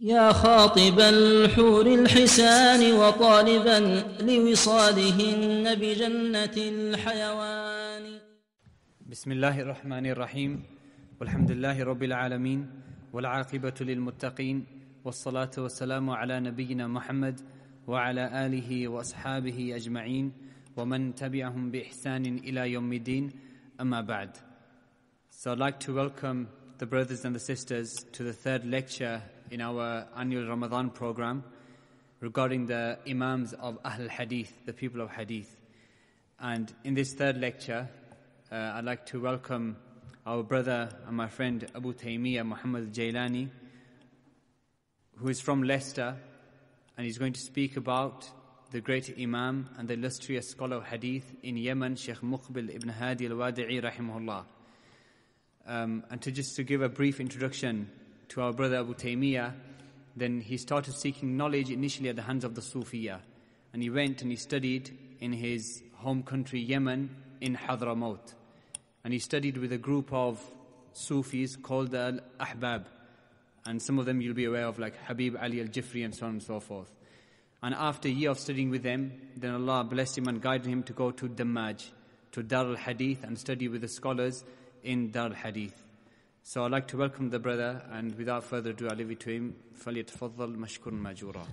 يا خاطب الحور الحسان وطالبا لوصالهن بجنة الحيوان. بسم الله الرحمن الرحيم، والحمد لله رب العالمين، والعاقبة للمتقين، والصلاة والسلام على نبينا محمد وعلى آله وأصحابه أجمعين ومن تبعهم بإحسان إلى يوم الدين. أما بعد. So I'd like to welcome the brothers and the sisters to the third lecture in our annual Ramadan program regarding the Imams of Ahl Hadith, the people of Hadith. And in this third lecture, I'd like to welcome our brother and my friend Abu Taymiyyah Muhammad Jailani, who is from Leicester, and he's going to speak about the great Imam and the illustrious scholar of Hadith in Yemen, Shaykh Muqbil ibn Hadi al-Wadi'i rahimahullah. And to give a brief introduction to our brother Abu Taymiyyah, then he started seeking knowledge initially at the hands of the Sufiya, and he went and he studied in his home country Yemen in Hadramaut, and he studied with a group of Sufis called the Al-Ahbab, and some of them you'll be aware of, like Habib Ali al-Jifri and so on and so forth. And after a year of studying with them, then Allah blessed him and guided him to go to Dammaj, to Dar al-Hadith, and study with the scholars in Dar al-Hadith. So I'd like to welcome the brother, and without further ado, I'll leave it to him. فَلْيَتَفَضَّلْ مَشْكُرٌ مَجُورًا.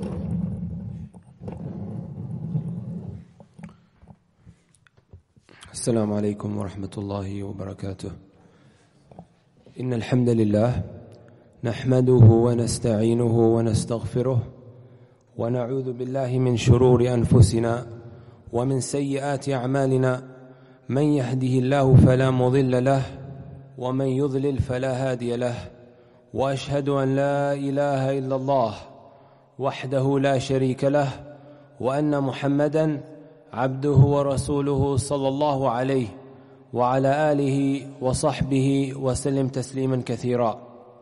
السلام عليكم ورحمة الله وبركاته. إن الحمد لله نحمده ونستعينه ونستغفره ونعوذ بالله من شرور أنفسنا ومن سيئات أعمالنا، من يهده الله فلا مضل له ومن يضلل فلا هادي له، وأشهد أن لا إله إلا الله وحده لا شريك له، وأن محمدًا عبده ورسوله صلى الله عليه وعلى آله وصحبه وسلم تسليما كثيرا.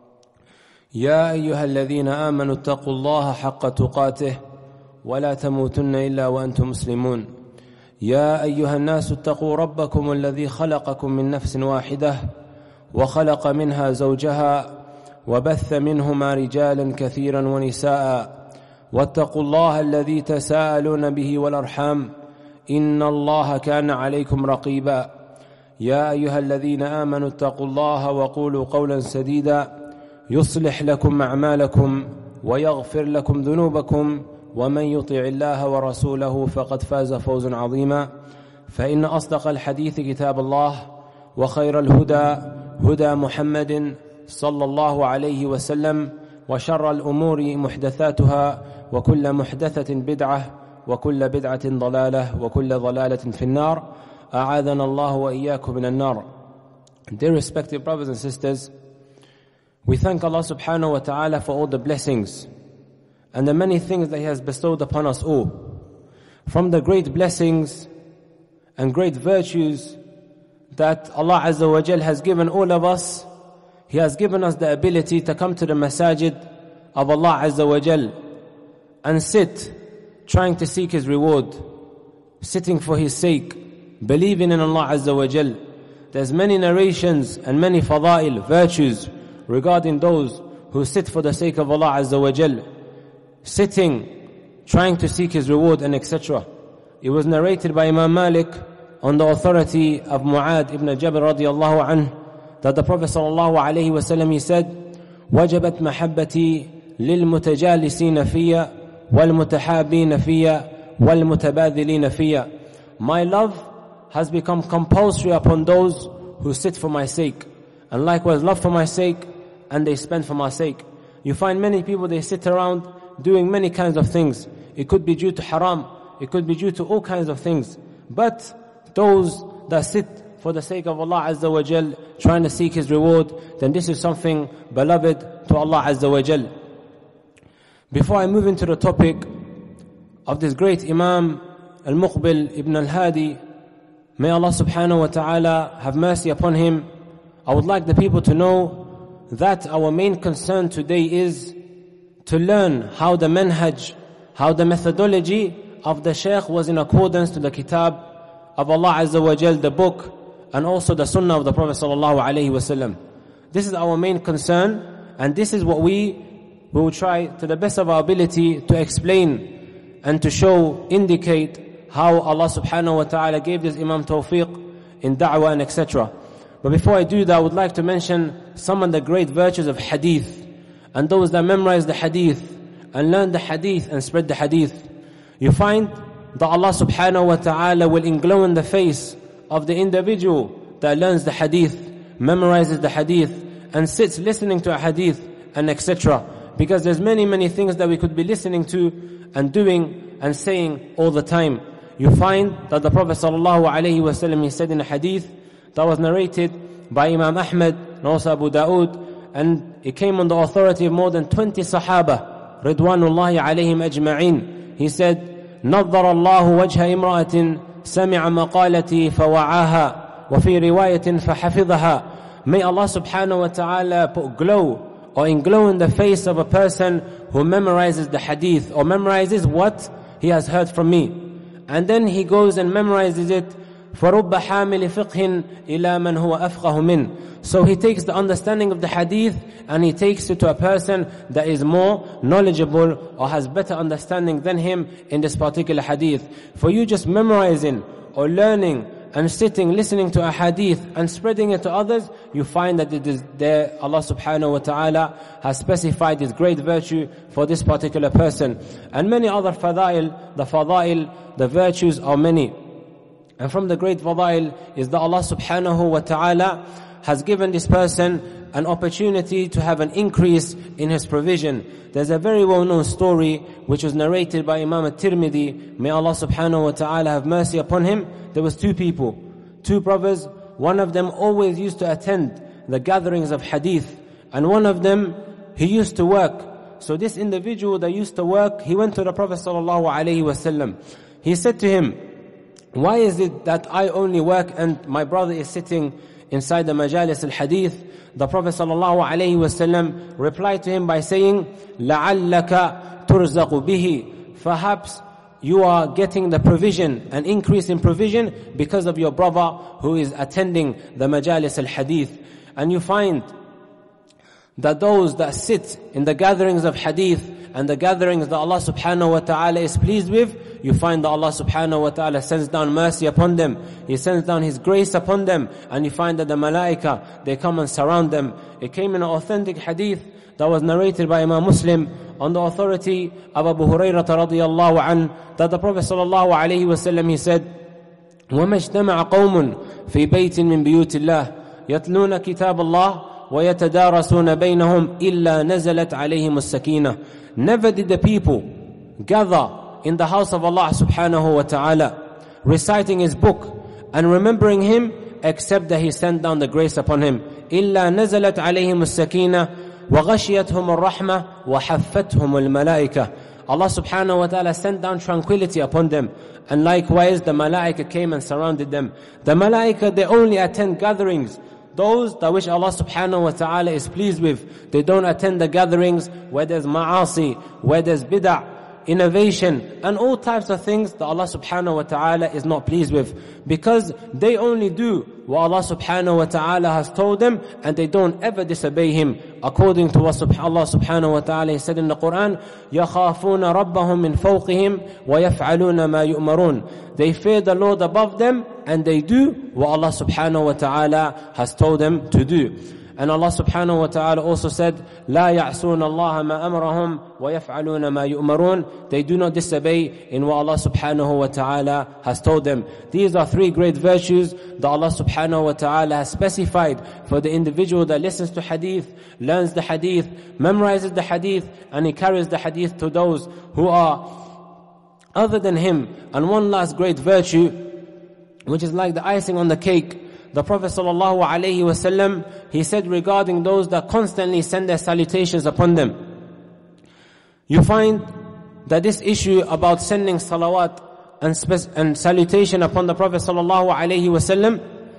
يا أيها الذين آمنوا اتقوا الله حق تقاته ولا تموتن إلا وأنتم مسلمون. يا أيها الناس اتقوا ربكم الذي خلقكم من نفس واحدة وخلق منها زوجها وبث منهما رجالا كثيرا ونساء، واتقوا الله الذي تساءلون به والأرحام إن الله كان عليكم رقيبا. يا أيها الذين آمنوا اتقوا الله وقولوا قولا سديدا يصلح لكم أعمالكم ويغفر لكم ذنوبكم، ومن يطع الله ورسوله فقد فاز فوزا عظيما. فإن أصدق الحديث كتاب الله، وخير الهدى هدى محمد صلى الله عليه وسلم، وشر الأمور محدثاتها، وكل محدثة بدعة، وكل بدعة ضلالة، وكل ضلالة في النار. أعاذنا الله وإياكم من النار. Dear respected brothers and sisters, we thank Allah subhanahu wa ta'ala for all the blessings and the many things that He has bestowed upon us all. From the great blessings and great virtues that Allah Azza wa Jal has given all of us, He has given us the ability to come to the masajid of Allah Azza wa Jal and sit trying to seek His reward, sitting for His sake, believing in Allah Azza wa Jal. There's many narrations and many fada'il, virtues regarding those who sit for the sake of Allah Azza wa Jal, sitting, trying to seek His reward, and etc. It was narrated by Imam Malik on the authority of Mu'ad ibn Jabal radiyallahu anhu that the Prophet sallallahu alayhi wa sallam, he said, وَجَبَتْ مَحَبَّتِي لِلْمُتَجَالِسِينَ فِيَّ وَالْمُتَحَابِينَ فِيَّ وَالْمُتَبَادِلِينَ فِيَّ. My love has become compulsory upon those who sit for my sake, and likewise love for my sake, and they spend for my sake. You find many people, they sit around doing many kinds of things. It could be due to haram, it could be due to all kinds of things. But those that sit for the sake of Allah Azza wa Jal, trying to seek His reward, then this is something beloved to Allah Azza wa Jal. Before I move into the topic of this great Imam Al-Muqbil ibn Al-Hadi, may Allah subhanahu wa ta'ala have mercy upon him, I would like the people to know that our main concern today is to learn how the manhaj, how the methodology of the Shaykh was in accordance to the kitab of Allah Azza wa Jal, the book, and also the sunnah of the Prophet sallallahu alaihi wasallam. This is our main concern, and this is what we we will try to the best of our ability to explain and to show, indicate how Allah subhanahu wa ta'ala gave this Imam tawfiq in da'wah and etc. But before I do that, I would like to mention some of the great virtues of hadith, and those that memorize the hadith and learn the hadith and spread the hadith. You find that Allah subhanahu wa ta'ala will englow in the face of the individual that learns the hadith, memorizes the hadith, and sits listening to a hadith and etc. Because there's many things that we could be listening to and doing and saying all the time. You find that the Prophet sallallahu alaihi wasallam, he said in a hadith that was narrated by Imam Ahmad and also Abu Dawood, and it came on the authority of more than 20 Sahaba Ridwanullahi alayhim ajma'in. He said, نظر الله وجه امرأة سمع مقالتي فوعاها وفي رواية فحفظها. May Allah subhanahu wa ta'ala put glow or englow in the face of a person who memorizes the hadith or memorizes what he has heard from me. And then he goes and memorizes it. فَرُبَّ حَامِلِ فِقْهٍ إِلَى مَنْ هُوَ أَفْقَهُ مِنْ. So he takes the understanding of the hadith and he takes it to a person that is more knowledgeable or has better understanding than him in this particular hadith. For you just memorizing or learning and sitting, listening to a hadith and spreading it to others, you find that it is there, Allah subhanahu wa ta'ala has specified this great virtue for this particular person. And many other fadail, the virtues are many. And from the great fadail is that Allah subhanahu wa ta'ala has given this person an opportunity to have an increase in his provision. There's a very well-known story which was narrated by Imam at-Tirmidhi. May Allah subhanahu wa ta'ala have mercy upon him. There was two people, two brothers. One of them always used to attend the gatherings of hadith, and one of them, he used to work. So this individual that used to work, he went to the Prophet sallallahu alaihi wasallam. He said to him, why is it that I only work and my brother is sitting inside the majalis al-hadith? The Prophet sallallahu alaihi wasallam replied to him by saying, لَعَلَّكَ تُرْزَقُ بِهِ. Perhaps you are getting the provision, an increase in provision because of your brother who is attending the majalis al-hadith. And you find that those that sit in the gatherings of hadith and the gatherings that Allah subhanahu wa ta'ala is pleased with, you find that Allah subhanahu wa ta'ala sends down mercy upon them. He sends down His grace upon them. And you find that the malaika, they come and surround them. It came in an authentic hadith that was narrated by Imam Muslim on the authority of Abu Hurairah radiyallahu anhu, that the Prophet sallallahu alayhi wa sallam, he said, وَمَا اجْتَمَعَ قَوْمٌ فِي بَيْتٍ مِّن بِيُوتِ اللَّهِ يَتْلُونَ كِتَابَ اللَّهِ وَيَتَدَارَسُونَ بَيْنَهُمْ إِلَّا نَزَلَتْ عَلَيْهِمُ السَّكِينَةُ. Never did the people gather in the house of Allah subhanahu wa ta'ala, reciting His book and remembering Him, except that He sent down the grace upon him. إِلَّا نَزَلَتْ عَلَيْهِمُ السَّكِينَةُ وَغَشِيَتْهُمُ الرَّحْمَةُ وَحَفَّتْهُمُ الْمَلَائِكَةُ. Allah subhanahu wa ta'ala sent down tranquility upon them. And likewise the malaika came and surrounded them. The malaika, they only attend gatherings, those that which Allah subhanahu wa ta'ala is pleased with. They don't attend the gatherings where there's ma'asi, where there's bid'ah, innovation, and all types of things that Allah subhanahu wa ta'ala is not pleased with. Because they only do what Allah subhanahu wa ta'ala has told them, and they don't ever disobey Him. According to what Allah subhanahu wa ta'ala said in the Quran, يَخَافُونَ رَبَّهُم مِّن فَوْقِهِمْ وَيَفْعَلُونَ مَا يُؤْمَرُونَ. They fear the Lord above them, and they do what Allah subhanahu wa ta'ala has told them to do. And Allah subhanahu wa ta'ala also said, لا يعصون الله ما أمرهم ويفعلون ما يؤمرون. They do not disobey in what Allah subhanahu wa ta'ala has told them. These are three great virtues that Allah subhanahu wa ta'ala has specified for the individual that listens to hadith, learns the hadith, memorizes the hadith, and he carries the hadith to those who are other than him. And one last great virtue, which is like the icing on the cake, the Prophet sallallahu alaihi wasallam, he said regarding those that constantly send their salutations upon them. You find that this issue about sending salawat and salutation upon the Prophet sallallahu alaihi wasallam,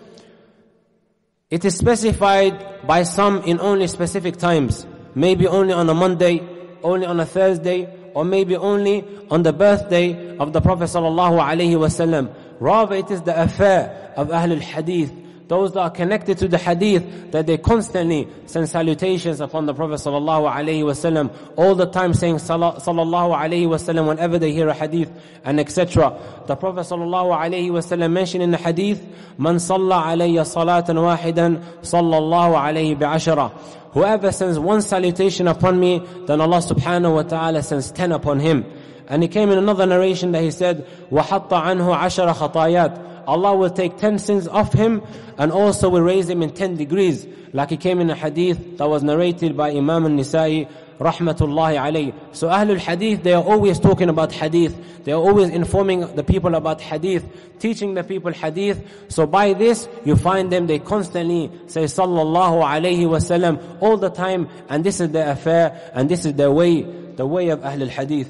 it is specified by some in only specific times. Maybe only on a Monday, only on a Thursday, or maybe only on the birthday of the Prophet sallallahu alaihi wasallam. Rather, it is the affair of Ahlul Hadith, those that are connected to the hadith, that they constantly send salutations upon the Prophet sallallahu alaihi wasallam, all the time saying sallallahu alaihi wasallam whenever they hear a hadith, and etc. The Prophet sallallahu alaihi wasallam mentioned in the hadith, "Man salla alayya salatan wahidan, sallallahu alayhi bi'ashara." Whoever sends one salutation upon me, then Allah subhanahu wa ta'ala sends 10 upon him. And it came in another narration that he said, وَحَطَّ عَنْهُ عَشَرَ خَطَايَاتٍ. Allah will take 10 sins off him and also will raise him in 10 degrees. Like it came in a hadith that was narrated by Imam al-Nisa'i, rahmatullahi alayhi. So Ahlul Hadith, they are always talking about hadith. They are always informing the people about hadith, teaching the people hadith. So by this, you find them, they constantly say sallallahu alayhi wasallam all the time. And this is their affair, and this is their way, the way of Ahlul Hadith.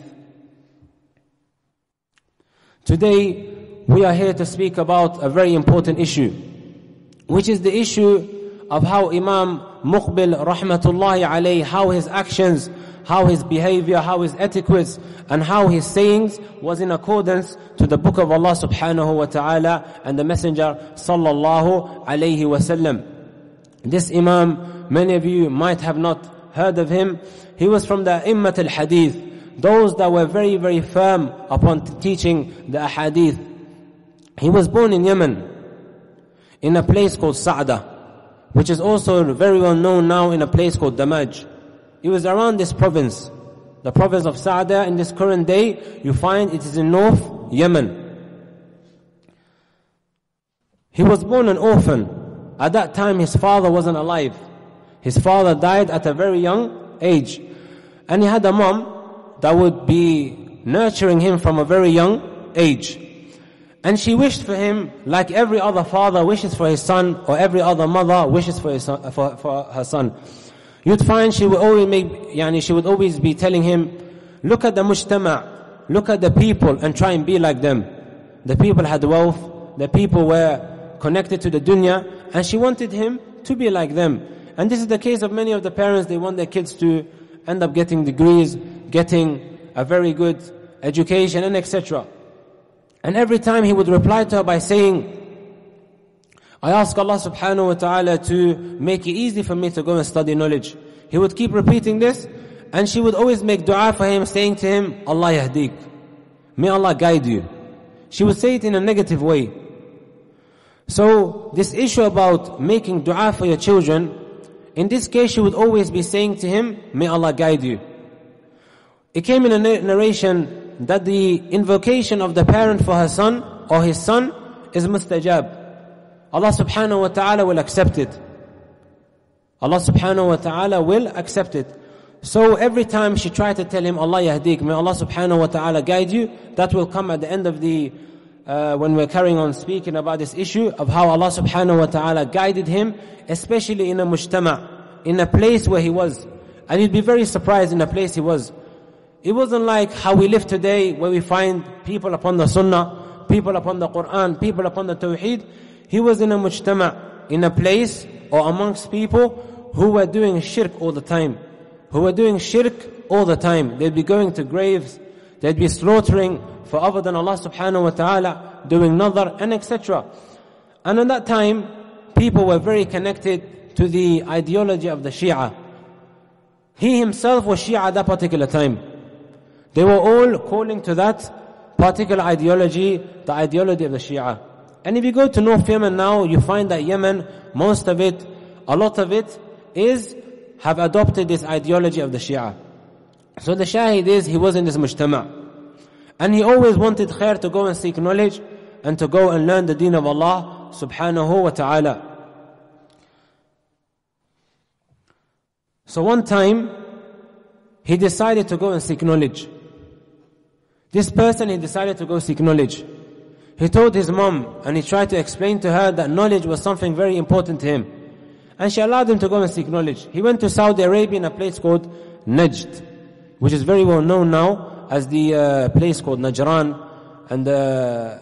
Today, we are here to speak about a very important issue, which is the issue of how Imam Muqbil rahmatullahi alayhi, how his actions, how his behavior, how his etiquettes, and how his sayings was in accordance to the book of Allah subhanahu wa ta'ala and the Messenger sallallahu alayhi wasallam. This Imam, many of you might have not heard of him. He was from the Immat al-Hadith, those that were very, very firm upon teaching the Ahadith. He was born in Yemen, in a place called Sa'da, which is also very well known now in a place called Damaj. It was around this province, the province of Sa'da. In this current day, you find it is in North Yemen. He was born an orphan. At that time, his father wasn't alive. His father died at a very young age. And he had a mom that would be nurturing him from a very young age. And she wished for him like every other father wishes for his son, or every other mother wishes for his son, for her son. You'd find she would always be telling him, look at the mujtama', look at the people and try and be like them. The people had wealth, the people were connected to the dunya, and she wanted him to be like them. And this is the case of many of the parents. They want their kids to end up getting degrees, getting a very good education, and etc. And every time he would reply to her by saying, I ask Allah subhanahu wa ta'ala to make it easy for me to go and study knowledge. He would keep repeating this, and she would always make dua for him, saying to him, Allah yahdik, may Allah guide you. She would say it in a negative way. So this issue about making dua for your children, in this case she would always be saying to him, may Allah guide you. It came in a narration that the invocation of the parent for her son or his son is mustajab. Allah subhanahu wa ta'ala will accept it. Allah subhanahu wa ta'ala will accept it. So every time she tried to tell him, Allah yahdik, may Allah subhanahu wa ta'ala guide you, that will come at the end of the, when we're carrying on speaking about this issue of how Allah subhanahu wa ta'ala guided him, especially in a mujtama', in a place where he was. And you'd be very surprised in the place he was. It wasn't like how we live today, where we find people upon the sunnah, people upon the Quran, people upon the tawheed. He was in a mujtama', in a place or amongst people who were doing shirk all the time. Who were doing shirk all the time. They'd be going to graves, they'd be slaughtering for other than Allah subhanahu wa ta'ala, doing nadar, and etc. And at that time, people were very connected to the ideology of the Shia. He himself was Shia at that particular time. They were all calling to that particular ideology, the ideology of the Shia. And if you go to North Yemen now, you find that Yemen, most of it, a lot of it, have adopted this ideology of the Shia. So the shahid is, he was in this mujtama'. And he always wanted khair, to go and seek knowledge, and to go and learn the deen of Allah subhanahu wa ta'ala. So one time, he decided to go and seek knowledge. This person, he decided to go seek knowledge. He told his mom, and he tried to explain to her that knowledge was something very important to him. And she allowed him to go and seek knowledge. He went to Saudi Arabia in a place called Najd, which is very well known now as the place called Najran. And the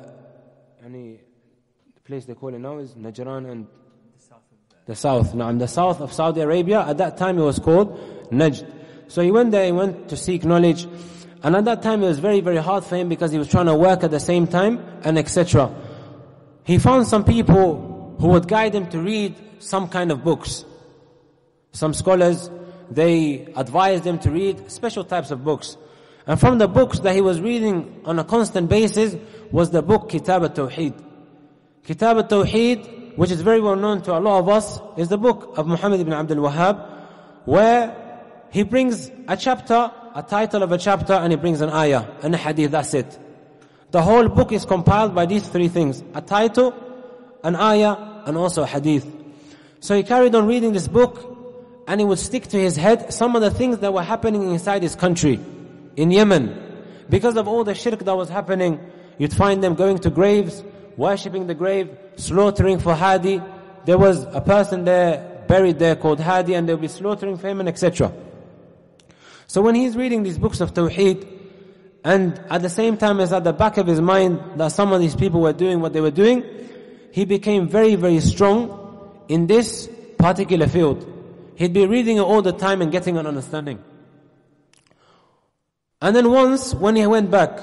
place they call it now is Najran and the south. Now, in the south of Saudi Arabia, at that time it was called Najd. So he went there, he went to seek knowledge. And at that time it was very, very hard for him because he was trying to work at the same time and etc. He found some people who would guide him to read some kind of books. Some scholars, they advised him to read special types of books. And from the books that he was reading on a constant basis was the book Kitab al-Tawheed. Kitab al-Tawheed, which is very well known to a lot of us, is the book of Muhammad ibn Abdul Wahhab, where he brings a chapter, a title of a chapter, and he brings an ayah and a hadith, that's it. The whole book is compiled by these three things: a title, an ayah, and also a hadith. So he carried on reading this book, and it would stick to his head some of the things that were happening inside his country, in Yemen. Because of all the shirk that was happening, you'd find them going to graves, worshipping the grave, slaughtering for Hadi. There was a person there, buried there, called Hadi, and they'll be slaughtering for him, and etc. So when he's reading these books of Tawheed, and at the same time as at the back of his mind that some of these people were doing what they were doing, he became very, very strong in this particular field. He'd be reading it all the time and getting an understanding. And then once, when he went back,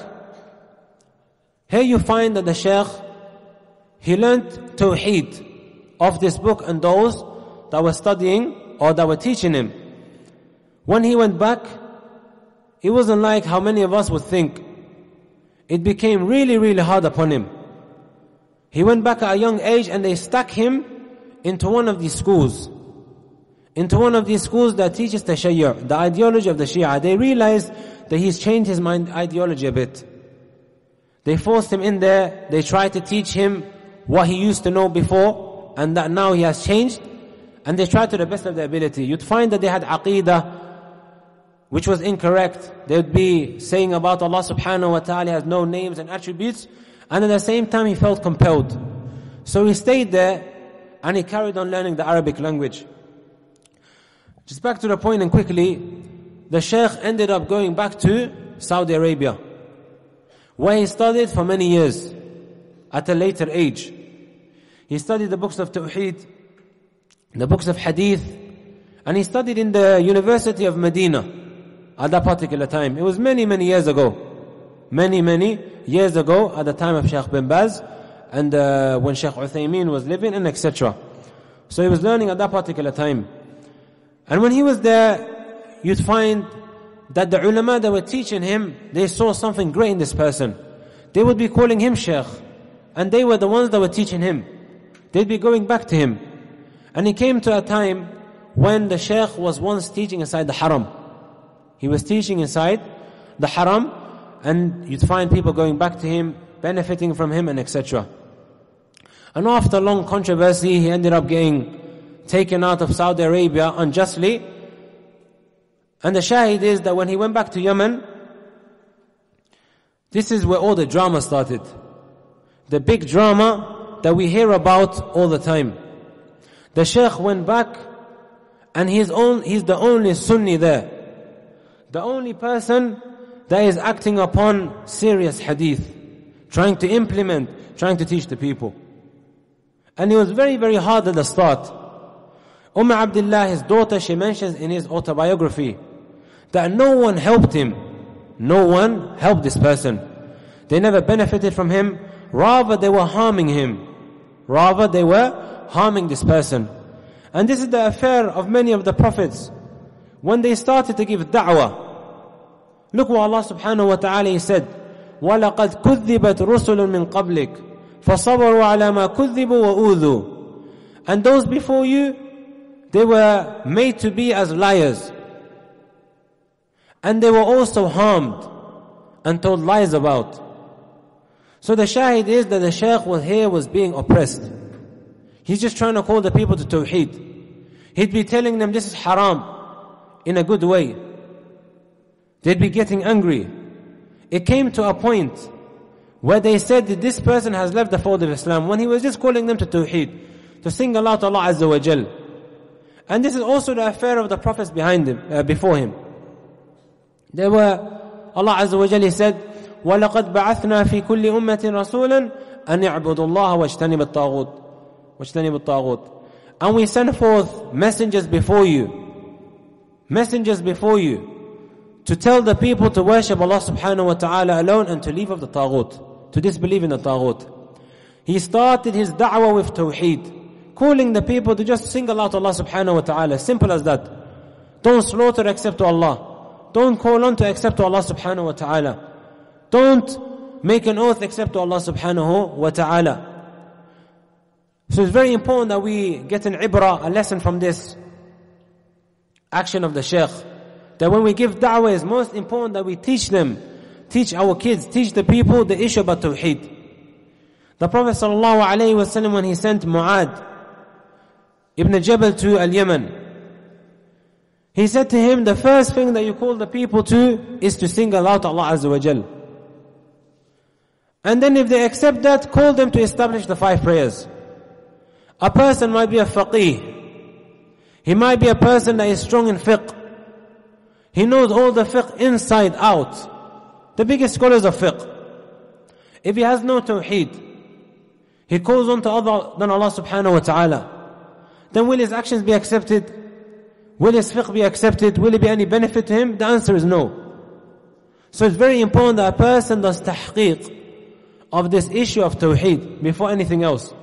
here you find that the Shaykh, he learned Tawheed of this book and those that were studying or that were teaching him. When he went back, it wasn't like how many of us would think. It became really, really hard upon him. He went back at a young age and they stuck him into one of these schools. Into one of these schools that teaches Tashayyu', the ideology of the Shia. They realized that he's changed his mind ideology a bit. They forced him in there. They tried to teach him what he used to know before, and that now he has changed. And they tried to the best of their ability. You'd find that they had aqeedah which was incorrect. They would be saying about Allah subhanahu wa ta'ala has no names and attributes, and at the same time he felt compelled. So he stayed there and he carried on learning the Arabic language. Just back to the point and quickly, the Shaykh ended up going back to Saudi Arabia, where he studied for many years at a later age. He studied the books of Tawheed, the books of Hadith, and he studied in the University of Medina at that particular time. It was many, many years ago. Many, many years ago at the time of Shaykh bin Baz and when Shaykh Uthaymeen was living and etc. So he was learning at that particular time. And when he was there, you'd find that the ulama that were teaching him, they saw something great in this person. They would be calling him Shaykh, and they were the ones that were teaching him. They'd be going back to him. And he came to a time when the Shaykh was once teaching inside the Haram. He was teaching inside the Haram, and you'd find people going back to him, benefiting from him, and etc. And after long controversy, he ended up getting taken out of Saudi Arabia unjustly. And the shahid is that when he went back to Yemen, this is where all the drama started. The big drama that we hear about all the time. The Shaykh went back, and he's the only Sunni there. The only person that is acting upon serious hadith, trying to implement, trying to teach the people. And it was very, very hard at the start. Abdullah, his daughter, she mentions in his autobiography that no one helped him. No one helped this person. They never benefited from him. Rather, they were harming him. Rather, they were harming this person. And this is the affair of many of the prophets. When they started to give da'wah, look what Allah subhanahu wa ta'ala said, وَلَقَدْ كُذِّبَتْ رُسُلٌ مِّن قَبْلِكَ فَصَبَرُوا عَلَى مَا كُذِّبُوا وَأُوذُوا. And those before you, they were made to be as liars. And they were also harmed and told lies about. So the shahid is that the Shaykh was being oppressed. He's just trying to call the people to Tawheed. He'd be telling them this is haram in a good way. They'd be getting angry. It came to a point where they said that this person has left the fold of Islam when he was just calling them to Tawheed, to sing Allah to Allah Azza wa Jal. And this is also the affair of the prophets behind him, before him. There were, Allah Azza wa Jal, He said, وَلَقَدْ بَعَثْنَا فِي كُلِّ أُمَّةٍ رَسُولًا أَنْ يَعْبُدُوا اللَّهَ وَاجْتَنِبُوا الطَّاغُوتِ. And we sent forth messengers before you. Messengers before you. To tell the people to worship Allah subhanahu wa ta'ala alone and to leave of the taghut, to disbelieve in the taghut. He started his da'wah with tawheed. calling the people to just single out Allah subhanahu wa ta'ala. Simple as that. Don't slaughter except to Allah. Don't call on to except to Allah subhanahu wa ta'ala. Don't make an oath except to Allah subhanahu wa ta'ala. So it's very important that we get an ibrah, a lesson from this action of the Shaykh. That when we give da'wah, it's most important that we teach them, teach our kids, teach the people the issue about Tawheed. The Prophet sallallahu alayhi wa sallam, when he sent Mu'ad ibn Jabal to Al-Yaman, he said to him, the first thing that you call the people to is to single out Allah Azza wa Jal. And then if they accept that, call them to establish the 5 prayers. A person might be a faqih. He might be a person that is strong in fiqh. He knows all the fiqh inside out. The biggest scholars of fiqh. If he has no tawheed, he calls on to other than Allah subhanahu wa ta'ala, then will his actions be accepted? Will his fiqh be accepted? Will it be any benefit to him? The answer is no. So it's very important that a person does tahqiq of this issue of tawheed before anything else.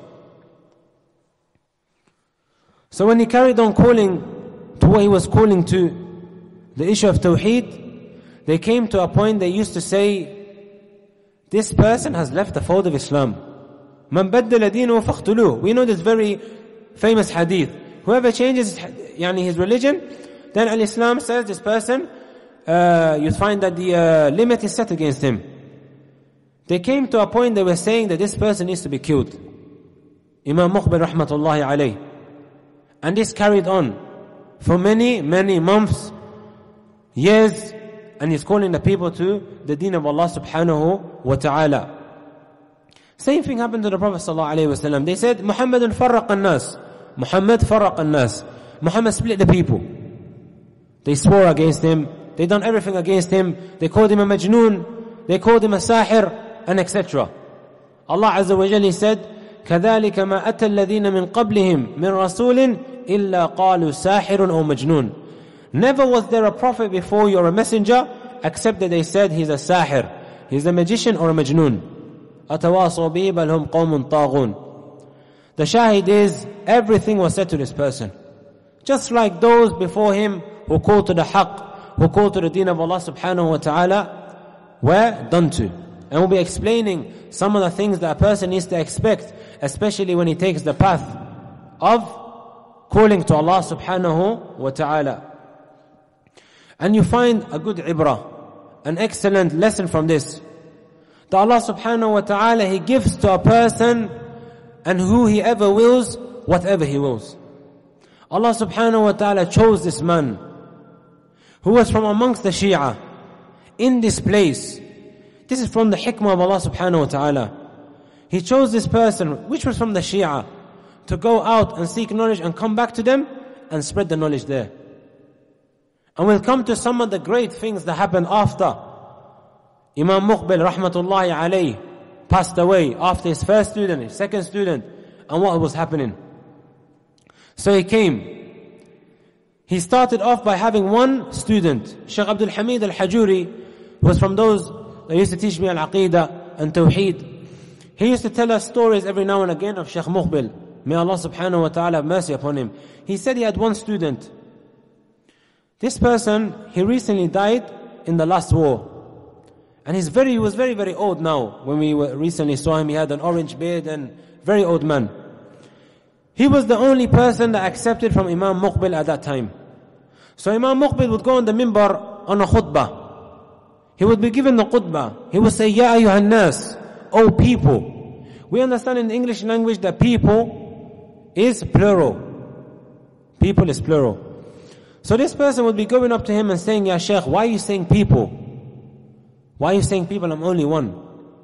So when he carried on calling to what he was calling to, the issue of tawheed, they came to a point they used to say, this person has left the fold of Islam. Man baddala deenahu faqtuluh. We know this very famous hadith. Whoever changes his religion, then Al-Islam says this person, you find that the limit is set against him. They came to a point they were saying that this person needs to be killed. Imam Muqbil rahmatullahi alayh. And this carried on for many, many months, years, and he's calling the people to the deen of Allah subhanahu wa ta'ala. Same thing happened to the Prophet sallallahu alayhi wa sallam. They said, Muhammadun farraq an-nas. Muhammad farraq an-nas. Muhammad split the people. They swore against him. They done everything against him. They called him a majnoon. They called him a sahir, and etc. Allah Azza wa Jalla said, كذلك ما أتى الذين من قبلهم من رسول إلا قالوا ساحر أو مجنون. Never was there a prophet before you or a messenger except that they said he's a sahir, he's a magician or a majnoon. أتواصوا به بل هم قوم طاغون. The shahid is, everything was said to this person. Just like those before him who called to the haqq, who called to the deen of Allah subhanahu wa ta'ala, were done to. And we'll be explaining some of the things that a person needs to expect, especially when he takes the path of calling to Allah subhanahu wa ta'ala. And you find a good ibrah, an excellent lesson from this. That Allah subhanahu wa ta'ala, He gives to a person and who He ever wills, whatever He wills. Allah subhanahu wa ta'ala chose this man who was from amongst the Shia in this place. This is from the hikmah of Allah subhanahu wa ta'ala. He chose this person, which was from the Shia, to go out and seek knowledge and come back to them and spread the knowledge there. And we'll come to some of the great things that happened after Imam Muqbil rahmatullahi alayh passed away, after his first student, his second student, and what was happening. So he came. He started off by having one student, Shaykh Abdul Hamid al-Hajuri, who was from those that used to teach me al-Aqidah and Tawheed. He used to tell us stories every now and again of Shaykh Muqbil. May Allah subhanahu wa ta'ala have mercy upon him. He said he had one student. This person, he recently died in the last war. And he was very, very old now. When we recently saw him, he had an orange beard and very old man. He was the only person that accepted from Imam Muqbil at that time. So Imam Muqbil would go on the minbar on a khutbah. He would be given the khutbah. He would say, Ya ayyuhan nas, O people. We understand in the English language that people is plural. People is plural. So this person would be going up to him and saying, Ya Shaykh, why are you saying people? Why are you saying people? I'm only one.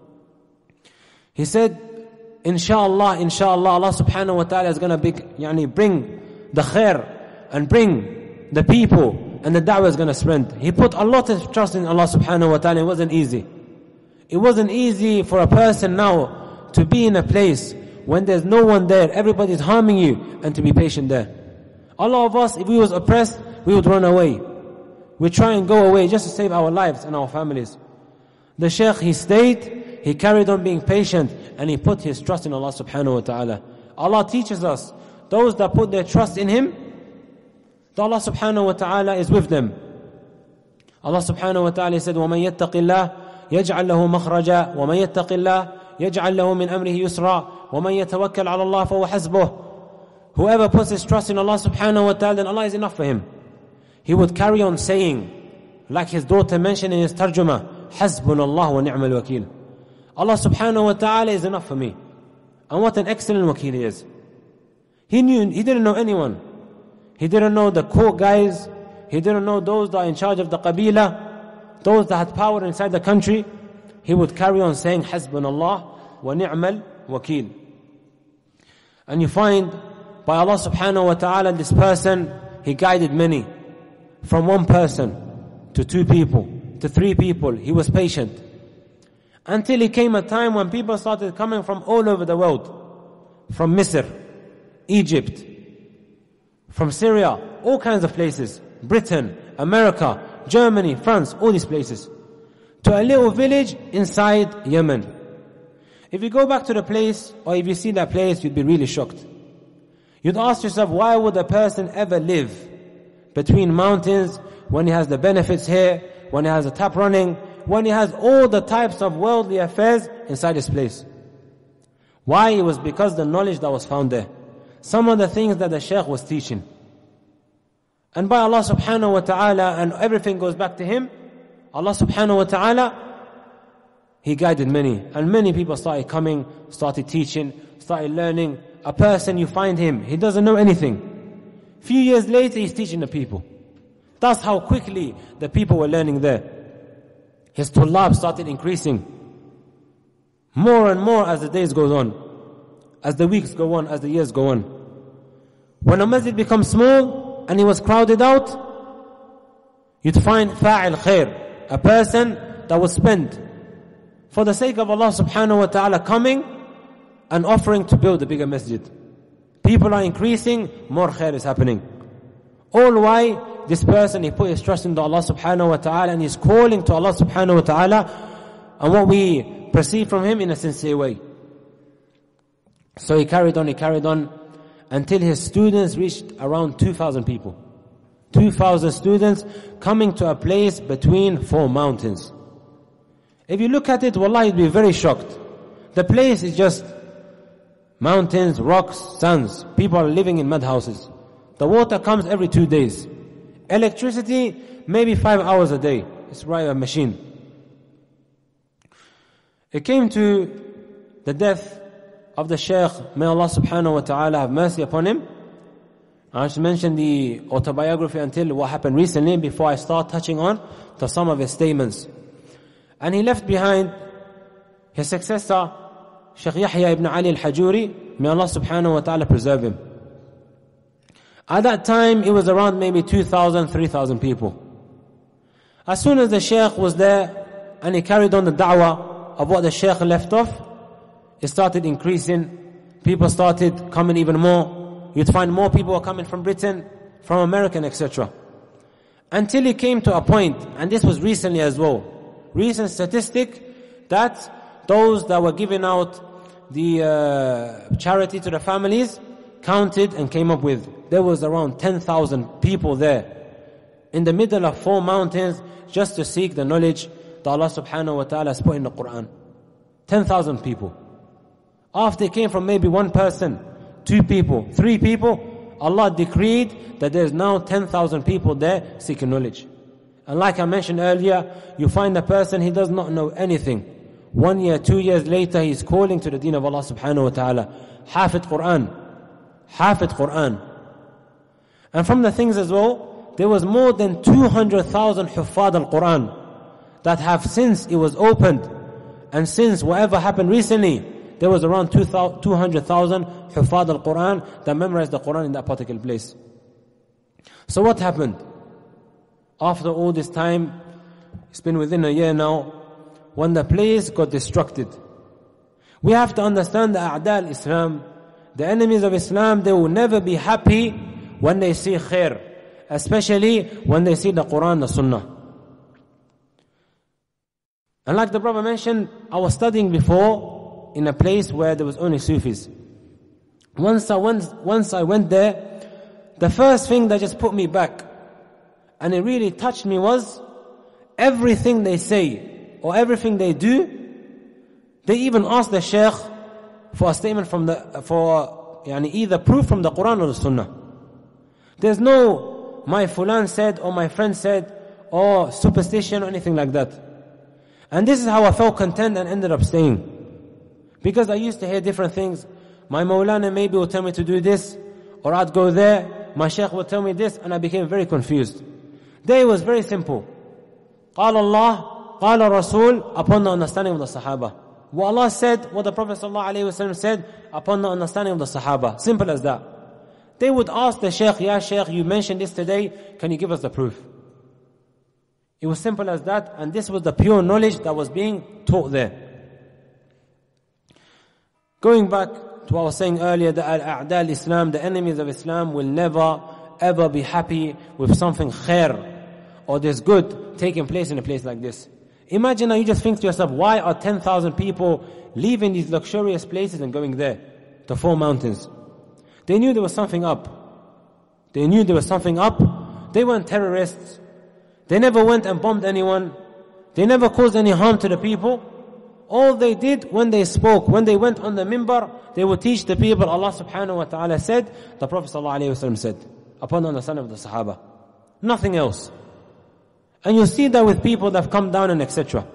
He said, Inshallah, Allah subhanahu wa ta'ala is going to bring the khair and bring the people, and the da'wah is going to spread. He put a lot of trust in Allah subhanahu wa ta'ala. It wasn't easy. It wasn't easy for a person now to be in a place when there's no one there, everybody's harming you, and to be patient there. A lot of us, if we was oppressed, we would run away. We'd try and go away just to save our lives and our families. The Shaykh, he stayed, he carried on being patient, and he put his trust in Allah subhanahu wa ta'ala. Allah teaches us, those that put their trust in him, that Allah subhanahu wa ta'ala is with them. Allah subhanahu wa ta'ala said, وَمَنْ يَتَّقِ اللَّهِ يَجْعَلْ لَهُ مَخْرَجًا وَمَنْ يَتَّقِ اللَّهِ يَجْعَلْ لَهُ مِنْ أَمْرِهِ يُسْرًا وَمَنْ يَتَوَكَّلْ عَلَى اللَّهِ فَهُوَ حَسْبُهُ. Whoever puts his trust in Allah subhanahu wa ta'ala, then Allah is enough for him. He would carry on saying, like his daughter mentioned in his tarjuma, حَسْبُنَ اللَّهُ وَنِعْمَ الْوَكِيلُ. Allah subhanahu wa ta'ala is enough for me. And what an excellent wakil he is. He didn't know anyone. He didn't know the court guys. He didn't know those that are in charge of the qabila, those that had power inside the country. He would carry on saying, Hasbunallah wa ni'mal wakil. And you find, by Allah subhanahu wa ta'ala, this person, he guided many. From one person, to 2 people, to 3 people. He was patient. Until it came a time when people started coming from all over the world. From Misr, Egypt, from Syria, all kinds of places. Britain, America, Germany, France, all these places. To a little village inside Yemen. If you go back to the place, or if you see that place, you'd be really shocked. You'd ask yourself, why would a person ever live between mountains when he has the benefits here, when he has a tap running, when he has all the types of worldly affairs inside this place? Why? It was because the knowledge that was found there. Some of the things that the Shaykh was teaching. And by Allah subhanahu wa ta'ala, and everything goes back to him, Allah subhanahu wa ta'ala, he guided many. And many people started coming, started teaching, started learning. A person, you find him, he doesn't know anything. Few years later, he's teaching the people. That's how quickly the people were learning there. His tullab started increasing. More and more as the days goes on. As the weeks go on, as the years go on. When a masjid becomes small, and he was crowded out, you'd find fa'il khair, a person that would spend for the sake of Allah subhanahu wa ta'ala coming and offering to build a bigger masjid. People are increasing, more khair is happening. All why this person, he put his trust into Allah subhanahu wa ta'ala and he's calling to Allah subhanahu wa ta'ala and what we perceive from him in a sincere way. So he carried on until his students reached around 2,000 people. 2,000 students coming to a place between 4 mountains. If you look at it, wallahi, you'd be very shocked. The place is just mountains, rocks, sands. People are living in mud houses. The water comes every 2 days. Electricity, maybe 5 hours a day. It's right, a machine. It came to the death of the Shaykh, may Allah subhanahu wa ta'ala have mercy upon him. I should mention the autobiography until what happened recently before I start touching on to some of his statements. And he left behind his successor, Shaykh Yahya ibn Ali al-Hajuri, may Allah subhanahu wa ta'ala preserve him. At that time, it was around maybe 2,000, 3,000 people. As soon as the Shaykh was there and he carried on the da'wah of what the Shaykh left off, it started increasing. People started coming even more. You'd find more people were coming from Britain, from America, etc. Until it came to a point, and this was recently as well, recent statistic, that those that were giving out the charity to the families counted and came up with, there was around 10,000 people there in the middle of 4 mountains just to seek the knowledge that Allah subhanahu wa ta'ala has put in the Quran. 10,000 people. After it came from maybe 1 person, 2 people, 3 people, Allah decreed that there's now 10,000 people there seeking knowledge. And like I mentioned earlier, you find a person, he does not know anything. 1 year, 2 years later, he's calling to the deen of Allah subhanahu wa ta'ala. Hafid Quran. And from the things as well, there was more than 200,000 Huffad al-Quran that have, since it was opened and since whatever happened recently, there was around 200,000 Huffad al-Quran that memorized the Quran in that particular place. So what happened? After all this time, it's been within a year now, when the place got destructed. We have to understand the A'da al-Islam, the enemies of Islam, they will never be happy when they see khair, especially when they see the Quran, the Sunnah. And like the brother mentioned, I was studying before in a place where there was only Sufis. Once I went there, the first thing that just put me back, and it really touched me, was everything they say or everything they do, they even ask the Shaykh for a statement either proof from the Quran or the Sunnah. There's no my fulan said or my friend said or superstition or anything like that. And this is how I felt content and ended up staying. Because I used to hear different things. My Mawlana maybe would tell me to do this, or I'd go there, my Shaykh would tell me this, and I became very confused. There it was very simple. قال Allah, قال Rasul, upon the understanding of the Sahaba. What Allah said, what the Prophet ﷺ said, upon the understanding of the Sahaba. Simple as that. They would ask the Shaykh, Ya Shaykh, you mentioned this today, can you give us the proof? It was simple as that, and this was the pure knowledge that was being taught there. Going back to what I was saying earlier, the A'da al-Islam, the enemies of Islam, will never ever be happy with something khair or there's good taking place in a place like this. Imagine now you just think to yourself, why are 10,000 people leaving these luxurious places and going there, the 4 mountains? They knew there was something up. They knew there was something up. They weren't terrorists. They never went and bombed anyone. They never caused any harm to the people. All they did when they spoke, when they went on the minbar, they would teach the people. Allah subhanahu wa ta'ala said, the Prophet sallallahu alayhi wa sallam said, upon the understanding of the Sahaba. Nothing else. And you see that with people that have come down and etc.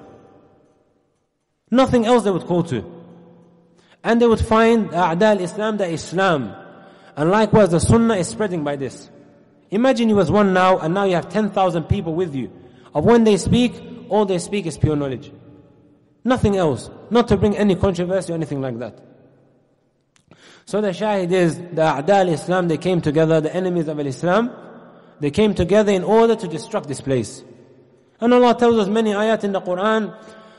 Nothing else they would call to. And they would find A'da al-Islam, the Islam. And likewise the Sunnah is spreading by this. Imagine you was one now, and now you have 10,000 people with you. Of when they speak, all they speak is pure knowledge. Nothing else. Not to bring any controversy or anything like that. So the shahid is, the A'da al-Islam, they came together, the enemies of al-Islam, they came together in order to destruct this place. And Allah tells us many ayat in the Quran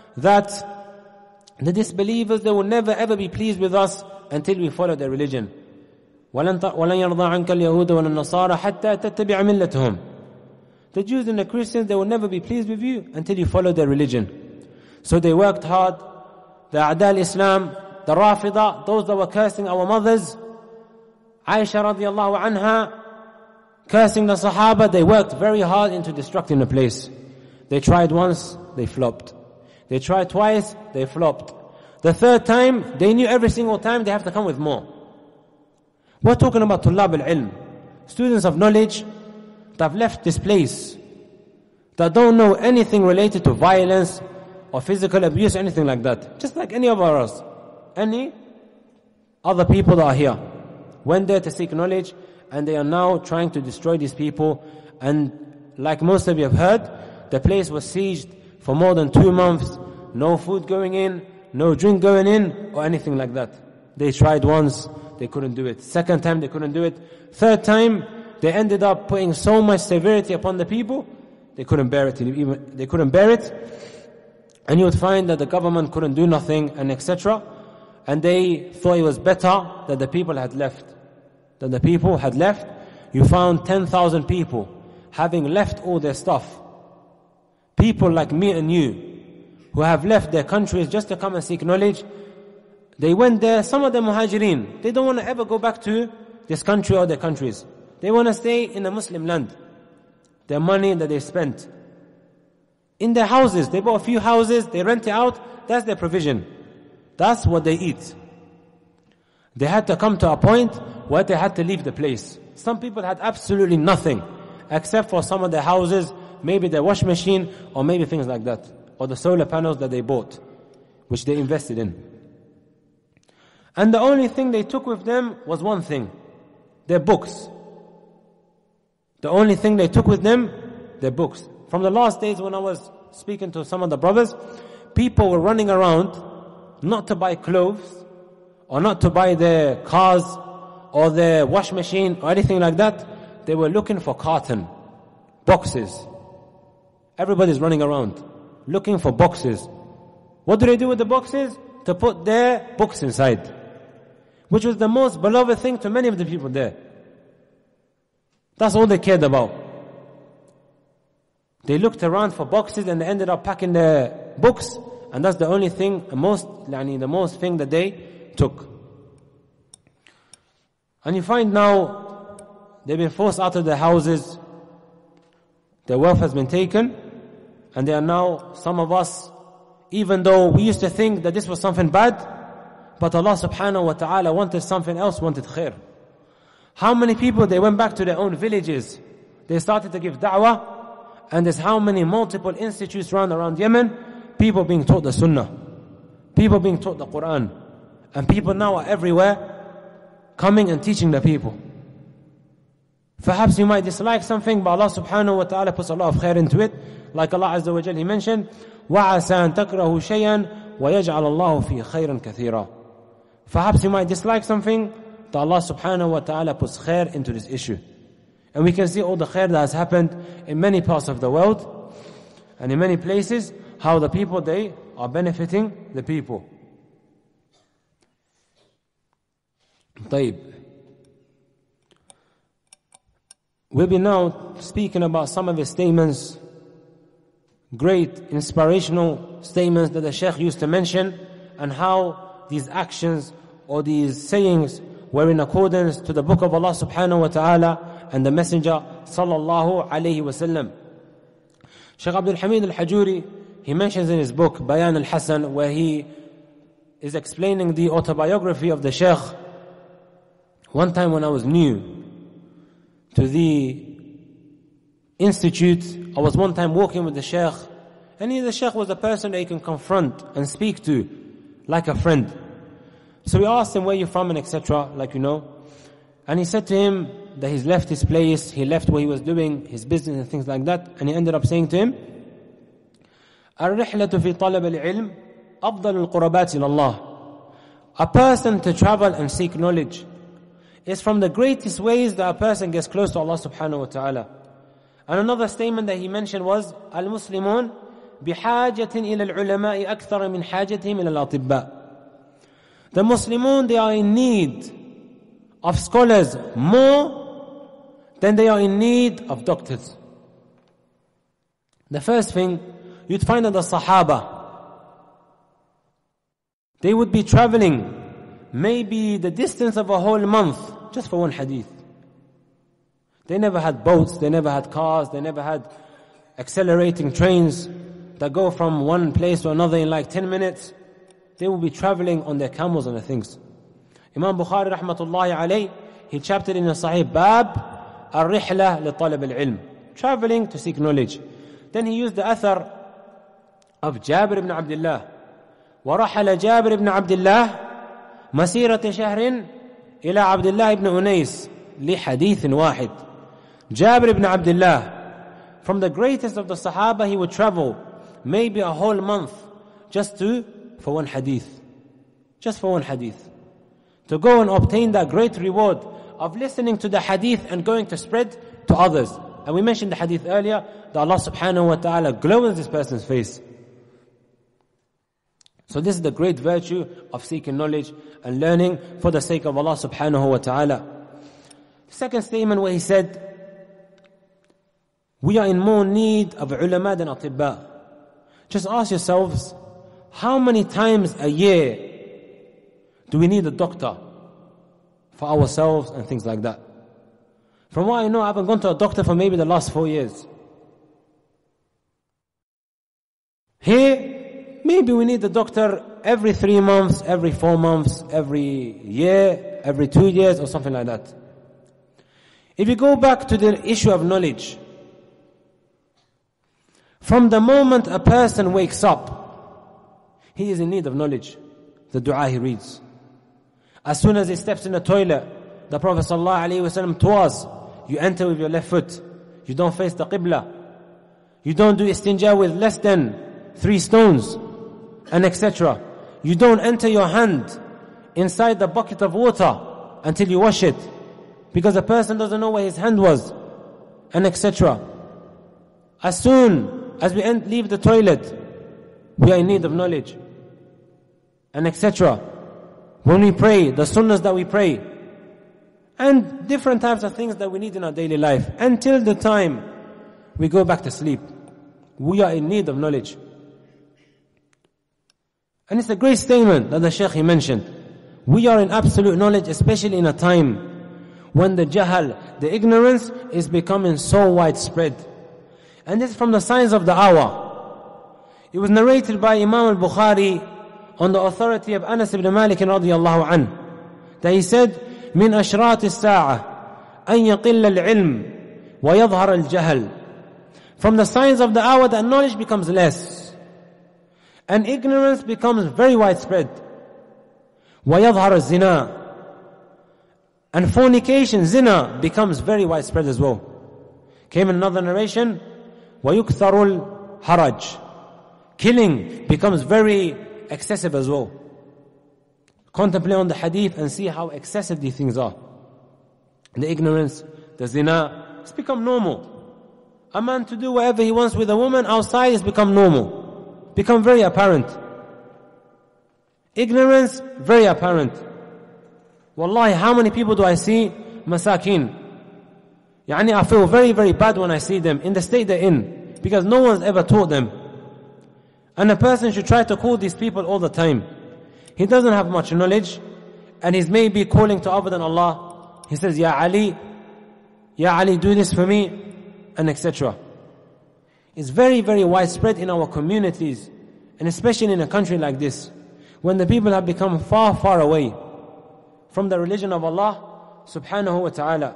that the disbelievers, they will never ever be pleased with us until we follow their religion. وَلَنْ يَرْضَى عَنْكَ الْيَهُودَ وَالنَّصَارَى حَتَّى تَتَّبِعَ مِلَّتُهُمْ. The Jews and the Christians, they will never be pleased with you until you follow their religion. So they worked hard. The A'da al-Islam, the Rafida, those that were cursing our mothers, Aisha radiallahu anha, cursing the Sahaba, they worked very hard into destructing the place. They tried once, they flopped. They tried twice, they flopped. The third time, they knew every single time they have to come with more. We're talking about Tullab al-Ilm, students of knowledge that have left this place, that don't know anything related to violence or physical abuse or anything like that. Just like any of us, any other people that are here, went there to seek knowledge, and they are now trying to destroy these people. And like most of you have heard, the place was sieged for more than 2 months. No food going in, no drink going in, or anything like that. They tried once, they couldn't do it. Second time, they couldn't do it. Third time, they ended up putting so much severity upon the people, they couldn't bear it. They couldn't bear it. And you would find that the government couldn't do nothing, and etc. And they thought it was better that the people had left. That the people had left. You found 10,000 people having left all their stuff. People like me and you, who have left their countries just to come and seek knowledge. They went there, some of them muhajirin. They don't want to ever go back to this country or their countries. They want to stay in a Muslim land. Their money that they spent in their houses, they bought a few houses, they rent it out, that's their provision. That's what they eat. They had to come to a point where they had to leave the place. Some people had absolutely nothing, except for some of their houses, maybe their wash machine, or maybe things like that, or the solar panels that they bought, which they invested in. And the only thing they took with them was one thing, their books. The only thing they took with them, their books. From the last days when I was speaking to some of the brothers, people were running around not to buy clothes, or not to buy their cars, or their wash machine, or anything like that. They were looking for carton, boxes. Everybody's running around, looking for boxes. What do they do with the boxes? To put their books inside, which was the most beloved thing to many of the people there. That's all they cared about. They looked around for boxes and they ended up packing their books, and that's the only thing, the most thing that they took. And you find now they've been forced out of their houses, their wealth has been taken, and they are now, some of us, even though we used to think that this was something bad, but Allah subhanahu wa ta'ala wanted something else, wanted khair. How many people, they went back to their own villages, they started to give da'wah, and there's how many multiple institutes around Yemen, people being taught the sunnah, people being taught the Quran, and people now are everywhere coming and teaching the people. Perhaps you might dislike something, but Allah subhanahu wa ta'ala puts a lot of khair into it. Like Allah Azza wa Jal, He mentioned, وَعَسَىٰ أَن تَكْرَهُ شَيْئًا وَيَجْعَلَ اللَّهُ فِي خَيْرًا كَثِيرًا. Perhaps you might dislike something, but Allah subhanahu wa ta'ala puts khair into this issue. And we can see all the khair that has happened in many parts of the world, and in many places, how the people, they are benefiting the people. طيب. We'll be now speaking about some of his statements, great inspirational statements that the Shaykh used to mention, and how these actions or these sayings were in accordance to the book of Allah subhanahu wa ta'ala and the Messenger sallallahu alayhi wa sallam. Shaykh Abdul Hamid al-Hajuri, he mentions in his book Bayan al-Hasan, where he is explaining the autobiography of the Shaykh. One time when I was new to the institute, I was one time walking with the Shaykh, and the Shaykh was a person that you can confront and speak to like a friend. So we asked him, where you from, and etc., like you know. And he said to him that he's left his place, he left what he was doing, his business and things like that, and he ended up saying to him, الرحلة في طلب العلم أفضل القربات إلى الله. A person to travel and seek knowledge is from the greatest ways that a person gets close to Allah subhanahu wa ta'ala. And another statement that he mentioned was, المسلمون بحاجة إلى العلماء أكثر من حاجتهم إلى الأطباء. The Muslimun, they are in need of scholars more than they are in need of doctors. The first thing, you'd find that the Sahaba, they would be traveling maybe the distance of a whole month just for one hadith. They never had boats, they never had cars, they never had accelerating trains that go from one place to another in like 10 minutes. They will be traveling on their camels and the things. Imam Bukhari rahmatullahi alayh, he chaptered in the Sahih Bab Ar-Rihla li Talab al-Ilm, traveling to seek knowledge. Then he used the athar of Jabir ibn Abdullah. وَرَحَلَ جابر بن عبد الله مسيرة شهر إلى عبد الله بن أنيس لحديث واحد. Jabir ibn Abdullah, from the greatest of the Sahaba, he would travel maybe a whole month for one hadith. Just for one hadith. To go and obtain that great reward of listening to the hadith and going to spread to others. And we mentioned the hadith earlier, that Allah subhanahu wa ta'ala glows this person's face. So this is the great virtue of seeking knowledge and learning for the sake of Allah subhanahu wa ta'ala. The second statement where he said, we are in more need of ulama than atibba. Just ask yourselves, how many times a year do we need a doctor for ourselves and things like that? From what I know, I haven't gone to a doctor for maybe the last 4 years. Here, maybe we need a doctor every 3 months, every 4 months, every year, every 2 years, or something like that. If you go back to the issue of knowledge, from the moment a person wakes up, he is in need of knowledge. The dua he reads. As soon as he steps in the toilet, the Prophet ﷺ taught us, you enter with your left foot, you don't face the qibla, you don't do istinja with less than 3 stones, and etc. You don't enter your hand inside the bucket of water until you wash it, because the person doesn't know where his hand was, and etc. As soon as we leave the toilet, we are in need of knowledge, and etc. When we pray, the sunnahs that we pray, and different types of things that we need in our daily life, until the time we go back to sleep, we are in need of knowledge. And it's a great statement that the Shaykh he mentioned. We are in absolute knowledge, especially in a time when the jahal, the ignorance, is becoming so widespread. And this is from the signs of the hour. It was narrated by Imam al-Bukhari on the authority of Anas ibn Malik radiyallahu anhu, that he said, من أشراط الساعة أن يقل العلم ويظهر الجهل. From the signs of the hour that knowledge becomes less and ignorance becomes very widespread. ويظهر الزنا, and fornication, zina, becomes very widespread as well. Came in another narration, ويكثر الحرج, killing becomes very excessive as well. Contemplate on the hadith and see how excessive these things are. The ignorance, the zina, it's become normal. A man to do whatever he wants with a woman outside has become normal, become very apparent. Ignorance, very apparent. Wallahi, how many people do I see? Masakin. Yani I feel very, very bad when I see them in the state they're in, because no one's ever taught them. And a person should try to call these people all the time. He doesn't have much knowledge, and he's maybe calling to other than Allah. He says, Ya Ali, do this for me, and etc. It's very, very widespread in our communities, and especially in a country like this, when the people have become far, far away from the religion of Allah subhanahu wa ta'ala.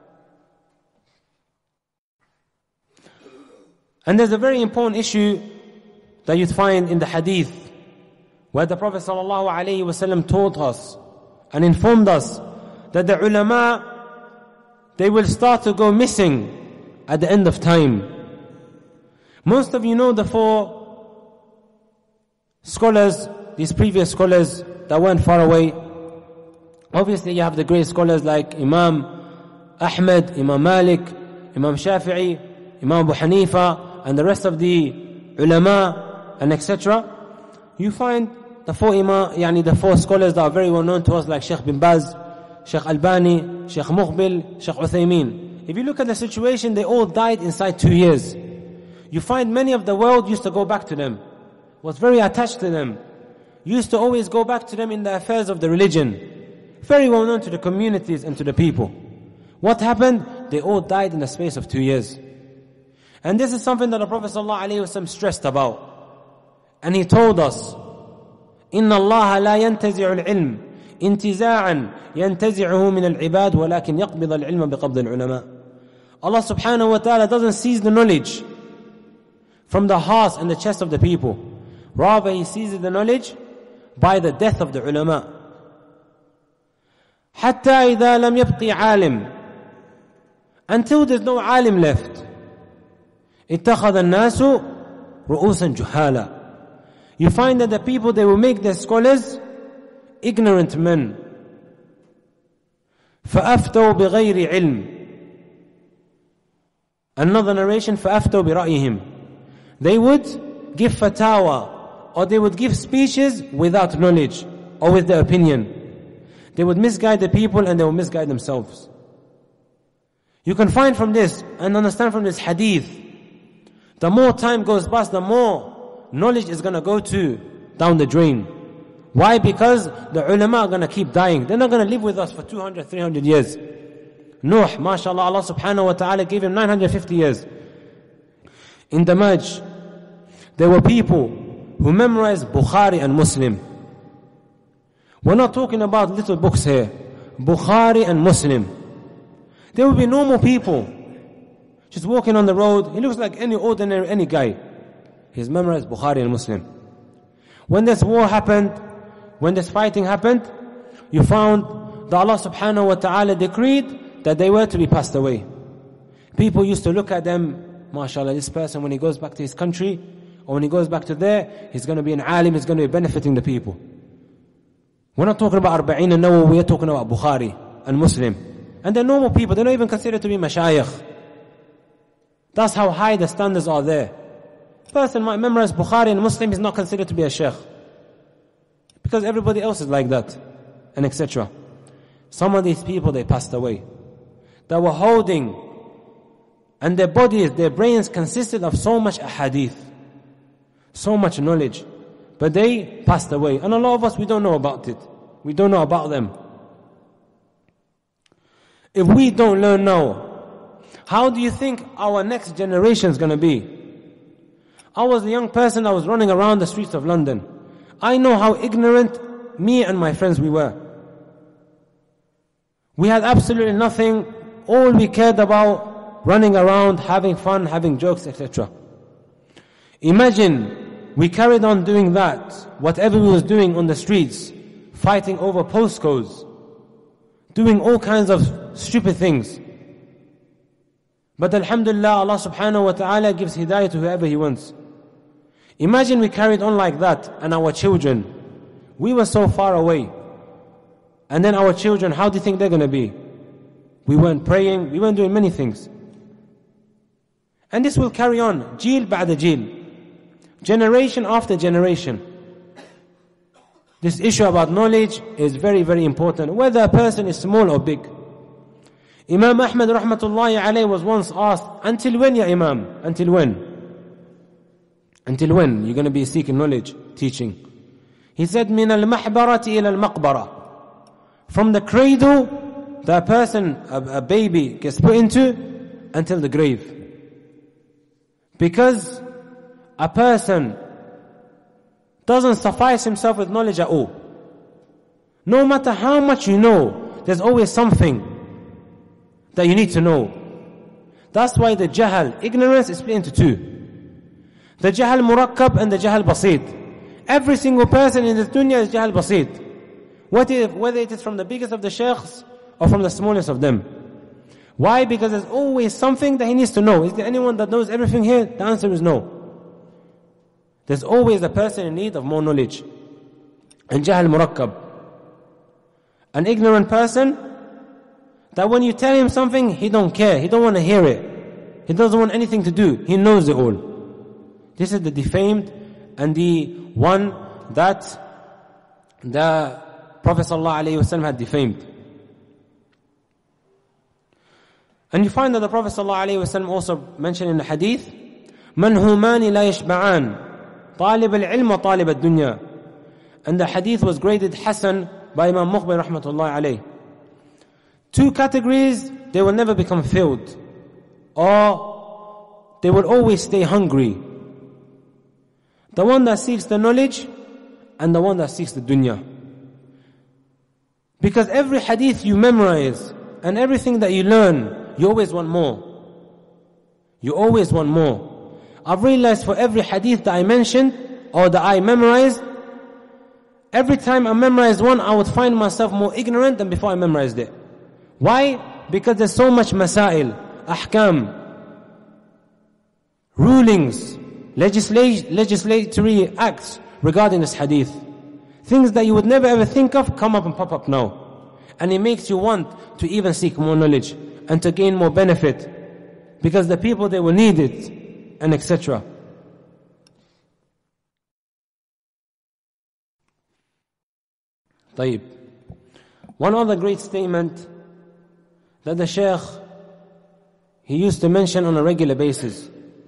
And there's a very important issue that you'd find in the hadith, where the Prophet sallallahu alaihi wasallam taught us and informed us that the ulama, they will start to go missing at the end of time. Most of you know the four scholars, these previous scholars that went far away. Obviously you have the great scholars like Imam Ahmad, Imam Malik, Imam Shafi'i, Imam Abu Hanifa, and the rest of the ulama and etc. You find the four the four scholars that are very well known to us, like Shaykh bin Baz, Shaykh Albani, Shaykh Muqbil, Shaykh Uthaymeen. If you look at the situation, they all died inside 2 years. You find many of the world used to go back to them, was very attached to them, used to always go back to them in the affairs of the religion. Very well known to the communities and to the people. What happened? They all died in the space of 2 years. And this is something that the Prophet ﷺ stressed about. And he told us, إِنَّ اللَّهَ لَا يَنْتَزِعُ الْعِلْمِ انتزاعا ينتزعه من العباد ولكن يقبض العلم بقبض العلماء. Allah subhanahu wa ta'ala doesn't seize the knowledge from the hearts and the chest of the people. Rather, He seizes the knowledge by the death of the ulama. حتى إذا لم يبقي عالم, until there's no alim left. اتخذ الناس رؤوسا جهالا. You find that the people, they will make their scholars ignorant men. فأفتوا بغير علم. Another narration, فأفتوا برأيهم. They would give fatwa, or they would give speeches without knowledge or with their opinion. They would misguide the people and they would misguide themselves. You can find from this and understand from this hadith, the more time goes past, the more knowledge is going to go down the drain. Why? Because the ulama are going to keep dying. They're not going to live with us for 200, 300 years. Nuh, mashallah, Allah subhanahu wa ta'ala gave him 950 years. In Damaj, there were people who memorized Bukhari and Muslim. We're not talking about little books here. Bukhari and Muslim. There will be normal people just walking on the road. He looks like any guy. He's memorized Bukhari and Muslim. When this war happened, when this fighting happened, you found that Allah subhanahu wa ta'ala decreed that they were to be passed away. People used to look at them, mashallah, this person when he goes back to his country, or when he goes back to there, he's going to be an alim, he's going to be benefiting the people. We're not talking about Arba'in and Nawawi, we're talking about Bukhari and Muslim. And they're normal people, they're not even considered to be mashayikh. That's how high the standards are there. A person might memorize Bukhari and Muslim is not considered to be a sheikh, because everybody else is like that, and etc. Some of these people, they passed away. They were holding, and their bodies, their brains consisted of so much ahadith, so much knowledge. But they passed away. And a lot of us, we don't know about it. We don't know about them. If we don't learn now, how do you think our next generation is going to be? I was a young person, I was running around the streets of London. I know how ignorant me and my friends we were. We had absolutely nothing. All we cared about, running around, having fun, having jokes, etc. Imagine we carried on doing that, whatever we was doing on the streets, fighting over postcodes, doing all kinds of stupid things. But alhamdulillah, Allah subhanahu wa ta'ala gives hidayah to whoever He wants. Imagine we carried on like that, and our children, we were so far away. And then our children, how do you think they're going to be? We weren't praying, we weren't doing many things. And this will carry on, jeel ba'da jeel, generation after generation. This issue about knowledge is very, very important, whether a person is small or big. Imam Ahmad rahmatullahi alayhi was once asked, until when, ya Imam? Until when? Until when you're going to be seeking knowledge, teaching? He said, min al-mahbarati ila al-maqbara. From the cradle that a person, a baby gets put into, until the grave. Because a person doesn't suffice himself with knowledge at all. No matter how much you know, there's always something that you need to know. That's why the jahal, ignorance, is split into two. The jahal murakkab and the jahal basit. Every single person in this dunya is jahal basit. Whether it is from the biggest of the shaykhs or from the smallest of them. Why? Because there's always something that he needs to know. Is there anyone that knows everything here? The answer is no. There's always a person in need of more knowledge. And jahal murakkab. An ignorant person, that when you tell him something, he don't care. He don't want to hear it. He doesn't want anything to do. He knows it all. This is the defamed and the one that the Prophet ﷺ had defamed. And you find that the Prophet ﷺ also mentioned in the hadith, مَنْ هُمَانِ لَا يَشْبَعَانِ طَالِبَ الْعِلْمَ وَطَالِبَ الدُّنْيَا. And the hadith was graded Hasan by Imam Muqbil rahmatullahi alayhi. Two categories, they will never become filled, or they will always stay hungry. The one that seeks the knowledge and the one that seeks the dunya. Because every hadith you memorize and everything that you learn, you always want more. You always want more. I've realized for every hadith that I mentioned or that I memorized, every time I memorized one, I would find myself more ignorant than before I memorized it. Why? Because there's so much masail, ahkam, rulings, legislatory acts regarding this hadith. Things that you would never ever think of come up and pop up now. And it makes you want to even seek more knowledge and to gain more benefit. Because the people, they will need it, and etc. طيب. One other great statement that the Shaykh, he used to mention on a regular basis,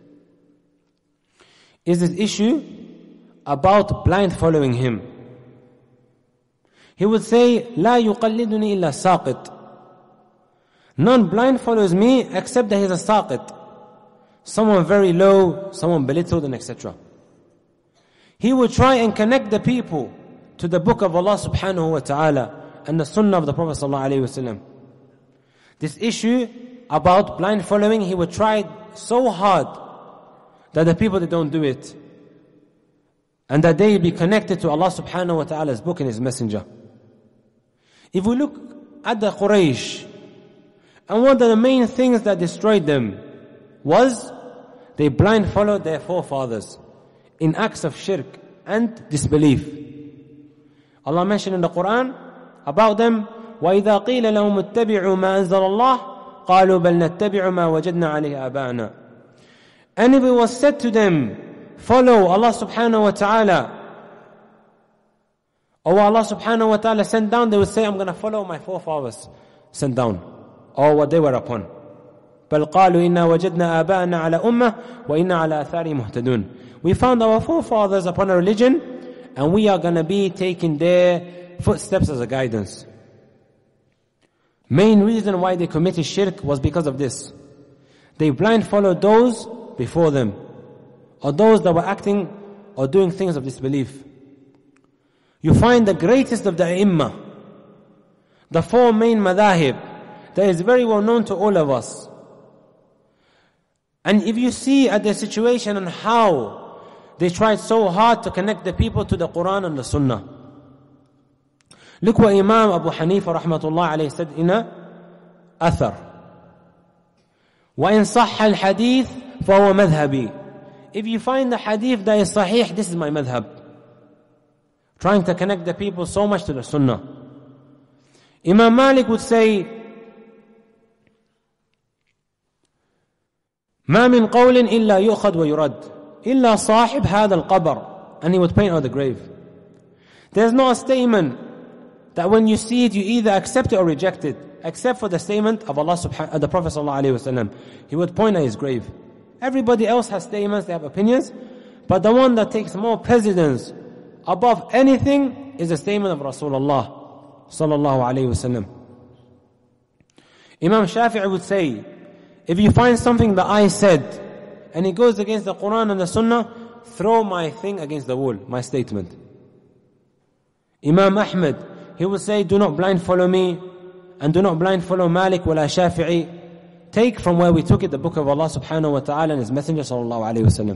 is this issue about blind following him. He would say, لا يقلدني إلا ساقط. None blind follows me except that he's a saqit. Someone very low, someone belittled, and etc. He would try and connect the people to the book of Allah subhanahu wa ta'ala and the sunnah of the Prophet sallallahu alayhi wa sallam. This issue about blind following, he would try so hard that the people, they don't do it. And that they be connected to Allah subhanahu wa ta'ala's book and His messenger. If we look at the Quraysh, and one of the main things that destroyed them was they blind followed their forefathers in acts of shirk and disbelief. Allah mentioned in the Quran about them, وَإِذَا قِيلَ لَهُمُ اتَّبِعُوا مَا أَنزَلَ اللَّهِ قَالُوا بَلْ نَتَّبِعُ مَا وَجَدْنَا عَلَيْهِ آبَاءَنَا. And if it was said to them, follow Allah subhanahu wa ta'ala, or Allah subhanahu wa ta'ala sent down, they would say, I'm going to follow my forefathers sent down, or what they were upon. بَلْ قَالُوا إِنَّا وَجَدْنَا آبَاءَنَا عَلَى أُمَّةٍ وَإِنَّا عَلَى آثَارِهِمْ مُهْتَدُونَ. We found our forefathers upon a religion, and we are going to be taking their footsteps as a guidance. Main reason why they committed shirk was because of this. They blind followed those before them, or those that were acting or doing things of disbelief. You find the greatest of the A'immah, the four main madahib, that is very well known to all of us. And if you see at their situation and how they tried so hard to connect the people to the Quran and the Sunnah. Look what Imam Abu Hanifa rahmatullah alayhi said in a athar. وَإِن صَحَّ الْحَدِيث فَهُوَ مَذْهَبِي. If you find the hadith that is sahih, this is my madhab. Trying to connect the people so much to the Sunnah. Imam Malik would say, ما من قول إلا يؤخذ ويرد إلا صاحب هذا القبر. And he would paint out the grave. There's no statement that when you see it, you either accept it or reject it, except for the statement of Allah subhanahu the Prophet sallallahu alaihi wasallam. He would point at his grave. Everybody else has statements, they have opinions, but the one that takes more precedence above anything is the statement of Rasulullah sallallahu alaihi wasallam. Imam Shafi'i would say, if you find something that I said and it goes against the Quran and the Sunnah, throw my thing against the wall, my statement. Imam Ahmad, he would say, do not blind follow me and do not blind follow Malik wala Shafi'i. Take from where we took it the book of Allah subhanahu wa ta'ala and His Messenger sallallahu alayhi wa sallam.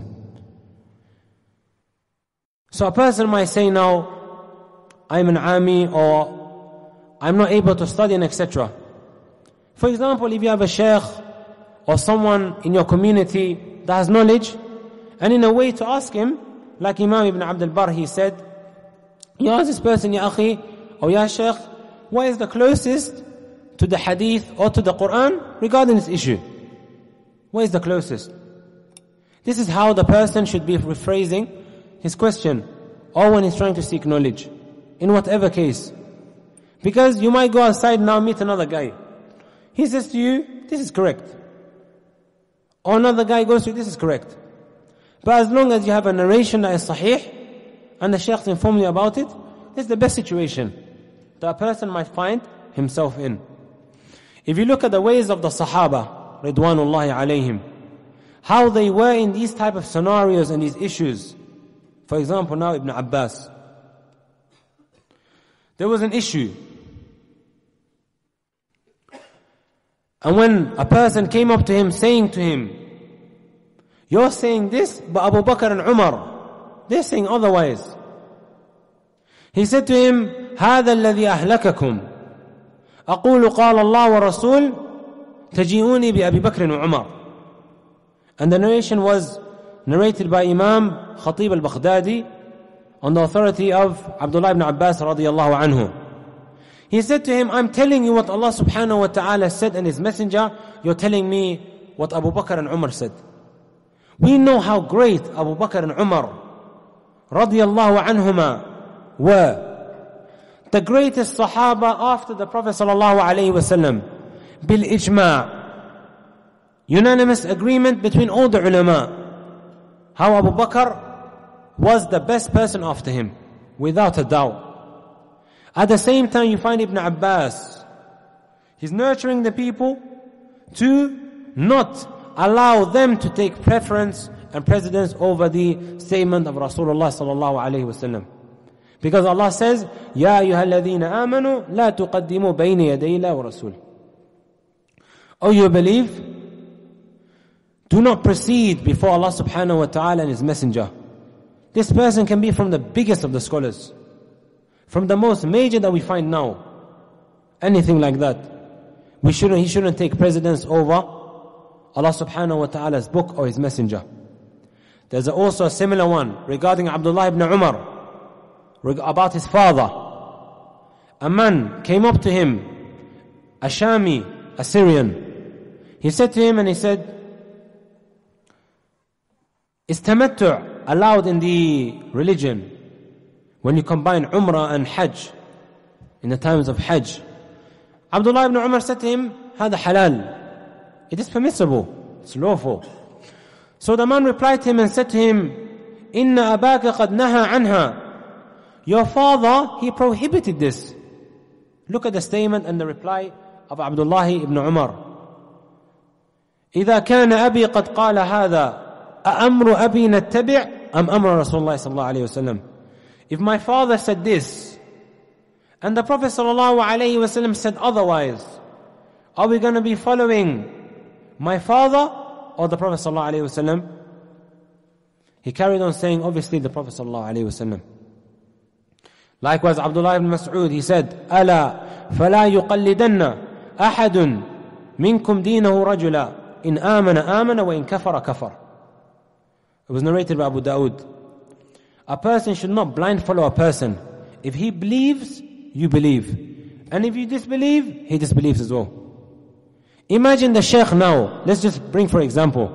So a person might say now, I'm an Ami, or I'm not able to study and etc. For example, if you have a Shaykh or someone in your community that has knowledge, and in a way to ask him, like Imam Ibn Abd al-Barr, he said, you ask this person, Ya Akhi, or Ya Shaykh, what is the closest to the hadith or to the Quran regarding this issue? What is the closest? This is how the person should be rephrasing his question, or when he's trying to seek knowledge, in whatever case. Because you might go outside now, meet another guy. He says to you, this is correct. Or another guy goes to you, this is correct. But as long as you have a narration that is sahih, and the Shaykh informed you about it, this is the best situation that a person might find himself in. If you look at the ways of the Sahaba, Ridwanullahi alayhim, how they were in these type of scenarios and these issues. For example, now Ibn Abbas. There was an issue. And when a person came up to him saying to him, you're saying this, but Abu Bakr and Umar, they're saying otherwise. He said to him, هذا الذي أهلككم أقول قال الله ورسول تجيئوني بأبي بكر وعمر. And the narration was narrated by Imam Khatib al-Baghdadi on the authority of Abdullah ibn Abbas radiyallahu anhu. He said to him, I'm telling you what Allah subhanahu wa ta'ala said and His Messenger, you're telling me what Abu Bakr and Umar said. We know how great Abu Bakr and Umar radiyallahu anhuma were. The greatest Sahaba after the Prophet sallallahu alayhi wa sallam. Bil ijma'. Unanimous agreement between all the ulama. How Abu Bakr was the best person after him, without a doubt. At the same time, you find Ibn Abbas. He's nurturing the people to not allow them to take preference and precedence over the statement of Rasulullah sallallahu alayhi wa sallam. Because Allah says, Ya ayyuhalladhina amanu la tuqaddimu bayna yaday Allahi wa rasul. Oh, you believe? Do not proceed before Allah subhanahu wa ta'ala and His Messenger. This person can be from the biggest of the scholars, from the most major that we find now. Anything like that. He shouldn't take precedence over Allah subhanahu wa ta'ala's book or His Messenger. There's also a similar one regarding Abdullah ibn Umar, about his father. A man came up to him, a Shami, a Syrian. He said to him, and he said, is tamattu' allowed in the religion when you combine Umrah and Hajj in the times of Hajj? Abdullah ibn Umar said to him, هذا halal. It is permissible, it's lawful. So the man replied to him and said to him, إن أباك قد نهى عنها. Your father, he prohibited this. Look at the statement and the reply of Abdullah ibn Umar. إذا كان أبي قد قال هذا أأمر أبي نتبع أم أمر رسول الله صلى الله عليه وسلم. If my father said this and the Prophet صلى الله عليه وسلم said otherwise, are we going to be following my father or the Prophet صلى الله عليه وسلم? He carried on saying, obviously the Prophet صلى الله عليه وسلم. Likewise, Abdullah ibn Mas'ud, he said, ألا فلا يقلدن أحد منكم دينه رجلا إن آمن آمن وإن كفر كفر. It was narrated by Abu Dawood. A person should not blind follow a person. If he believes, you believe. And if you disbelieve, he disbelieves as well. Imagine the Shaykh now. Let's just bring for example.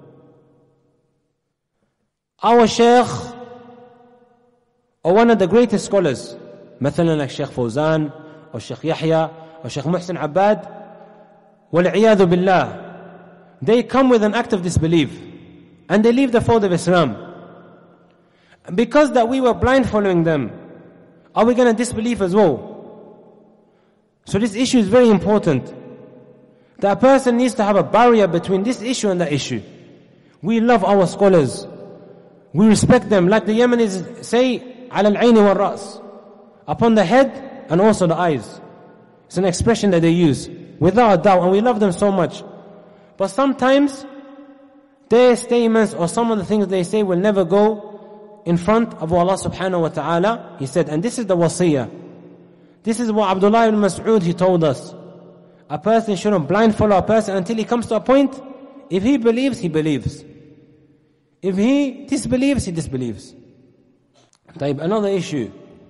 Our Shaykh, or one of the greatest scholars, مثلا like Shaykh Fawzan, or Shaykh Yahya, or Shaykh Muhsin Abbad, وَالْعِيَاذُ بِاللَّهِ, they come with an act of disbelief, and they leave the fold of Islam. Because that we were blind following them, are we going to disbelieve as well? So this issue is very important. That a person needs to have a barrier between this issue and that issue. We love our scholars. We respect them. Like the Yemenis say, على العين والرأس, upon the head and also the eyes. It's an expression that they use, without a doubt, and we love them so much. But sometimes their statements or some of the things they say will never go in front of Allah subhanahu wa ta'ala. He said, and this is the wasiyah. This is what Abdullah ibn Mas'ud, he told us. A person shouldn't blind follow a person until he comes to a point, if he believes, he believes. If he disbelieves, he disbelieves. Another issue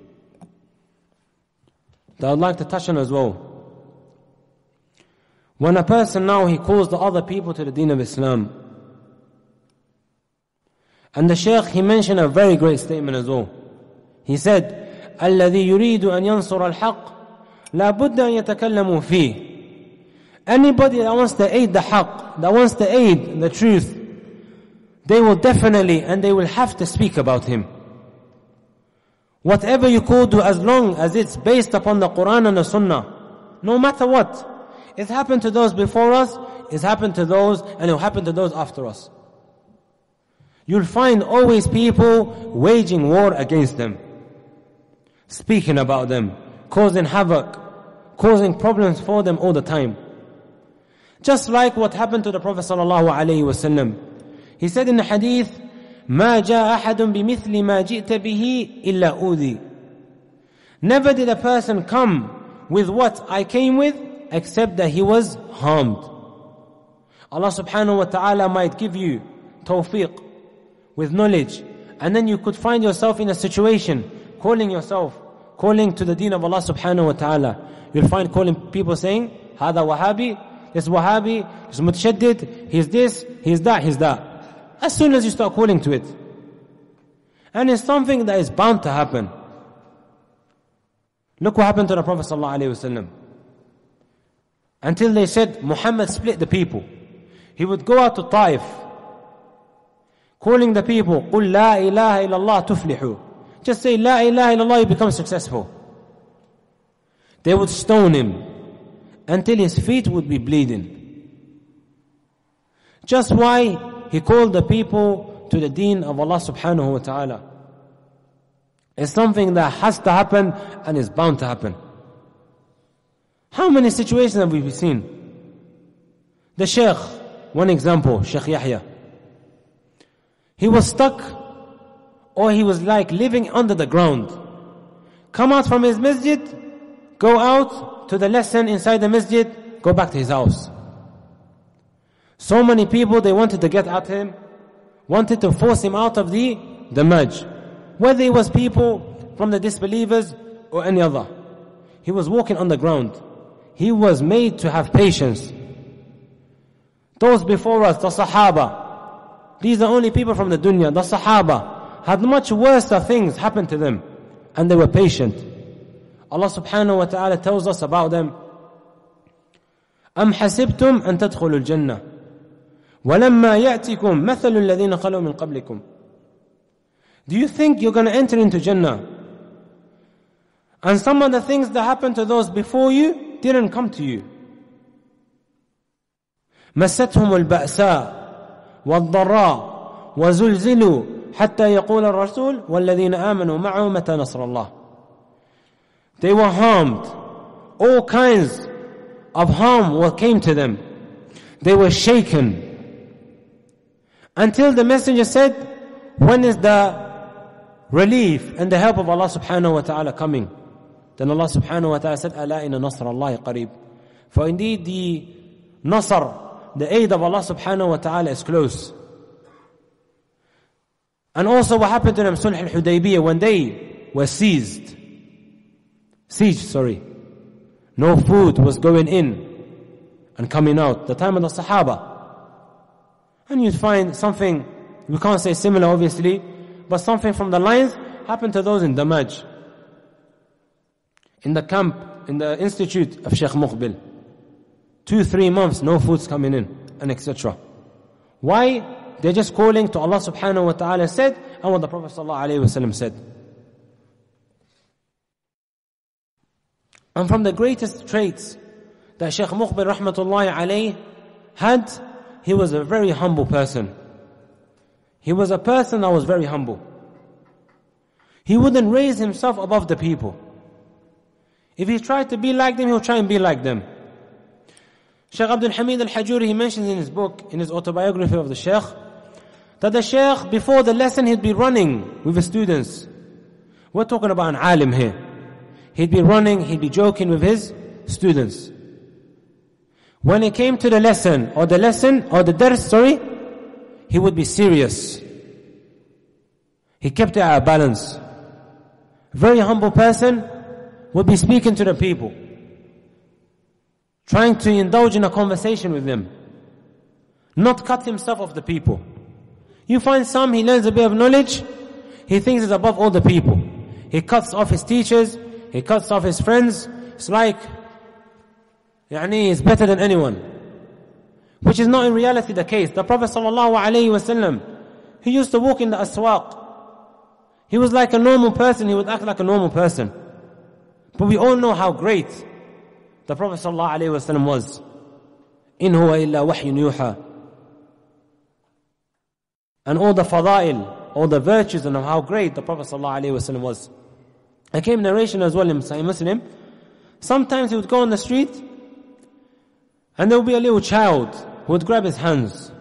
that I'd like to touch on as well. When a person now, he calls the other people to the deen of Islam. And the Shaykh, he mentioned a very great statement as well. He said, الذي يريد أن ينصر الحق لا بد أن يتكلموا فيه. Anybody that wants to aid the haqq, that wants to aid the truth, they will definitely and they will have to speak about him. Whatever you could do, as long as it's based upon the Quran and the Sunnah, no matter what. It's happened to those before us, it's happened to those, and it will happen to those after us. You'll find always people waging war against them, speaking about them, causing havoc, causing problems for them all the time. Just like what happened to the Prophet sallallahu alaihi wasallam. He said in the hadith, ما جاء أحد بمثل ما جئت به إلا أوذي. Never did a person come with what I came with except that he was harmed. Allah subhanahu wa ta'ala might give you tawfiq with knowledge, and then you could find yourself in a situation calling to the deen of Allah subhanahu wa ta'ala. You'll find calling people saying, هذا Wahabi, this Wahabi, this Mutashaddid, he's this, he's that, he's that. As soon as you start calling to it. And it's something that is bound to happen. Look what happened to the Prophet sallallahu alaihi wasallam. Until they said Muhammad split the people. He would go out to Taif, calling the people, قُلْ لَا إِلَهَ إِلَّا اللَّهُ تُفْلِحُوا. Just say La ilaha illallah, you become successful. They would stone him until his feet would be bleeding. Just why? He called the people to the deen of Allah subhanahu wa ta'ala. It's something that has to happen and is bound to happen. How many situations have we seen? The Shaykh, one example, Shaykh Yahya. He was stuck, or he was like living under the ground. Come out from his masjid, go out to the lesson inside the masjid, go back to his house. So many people, they wanted to get at him, wanted to force him out of the Majj. Whether it was people from the disbelievers or any other. He was walking on the ground. He was made to have patience. Those before us, the Sahaba, these are only people from the dunya. The Sahaba had much worse things happen to them, and they were patient. Allah subhanahu wa ta'ala tells us about them. أَمْ حَسِبْتُمْ أَن تَدْخُلُوا الْجَنَّةِ وَلَمَّا يَأْتِكُمْ مَثَلُ الَّذِينَ خَلَوْا مِنْ قَبْلِكُمْ. Do you think you're going to enter into Jannah, and some of the things that happened to those before you didn't come to you? مستهم البأساء والضراء وزلزلوا حتى يقول الرسول والذين آمنوا معه متى نصر الله. They were harmed. All kinds of harm came to them. They were shaken. Until the messenger said, when is the relief and the help of Allah subhanahu wa ta'ala coming? Then Allah subhanahu wa ta'ala said, أَلَا إِنَّ نَصْرَ اللَّهِ قَرِيبٌ. For indeed the nasr, the aid of Allah subhanahu wa ta'ala is close. And also what happened to them, Sulh al-Hudaybiyah, when they were siege. No food was going in and coming out. The time of the Sahaba. And you'd find something, we can't say similar obviously, but something from the lines happened to those in Damaj. In the camp, in the institute of Shaykh Muqbil. 2-3 months, no food's coming in, and etc. Why? They're just calling to Allah subhanahu wa ta'ala said, and what the Prophet sallallahu alayhi wa sallam said. And from the greatest traits that Shaykh Muqbil rahmatullahi alayhi had, he was a very humble person. He was a person that was very humble. He wouldn't raise himself above the people. If he tried to be like them, he would try and be like them. Shaykh Abdul Hamid al-Hajuri, he mentions in his book, in his autobiography of the Shaykh, that the Shaykh, before the lesson, he'd be running with his students. We're talking about an alim here. He'd be running, he'd be joking with his students. When it came to the lesson, or the dars, he would be serious. He kept it at a balance. Very humble person, would be speaking to the people, trying to indulge in a conversation with them, not cut himself off the people. You find some, he learns a bit of knowledge, he thinks he's above all the people. He cuts off his teachers, he cuts off his friends. It's like, he's better than anyone. Which is not in reality the case. The Prophet ﷺ, he used to walk in the aswaq. He was like a normal person, he would act like a normal person. But we all know how great the Prophet ﷺ was. In huwa illa wahyun yuha. And all the fada'il, all the virtues, and how great the Prophet ﷺ was. There came narration as well in Sahih Muslim. Sometimes he would go on the street and there would be a little child who would grab his hands.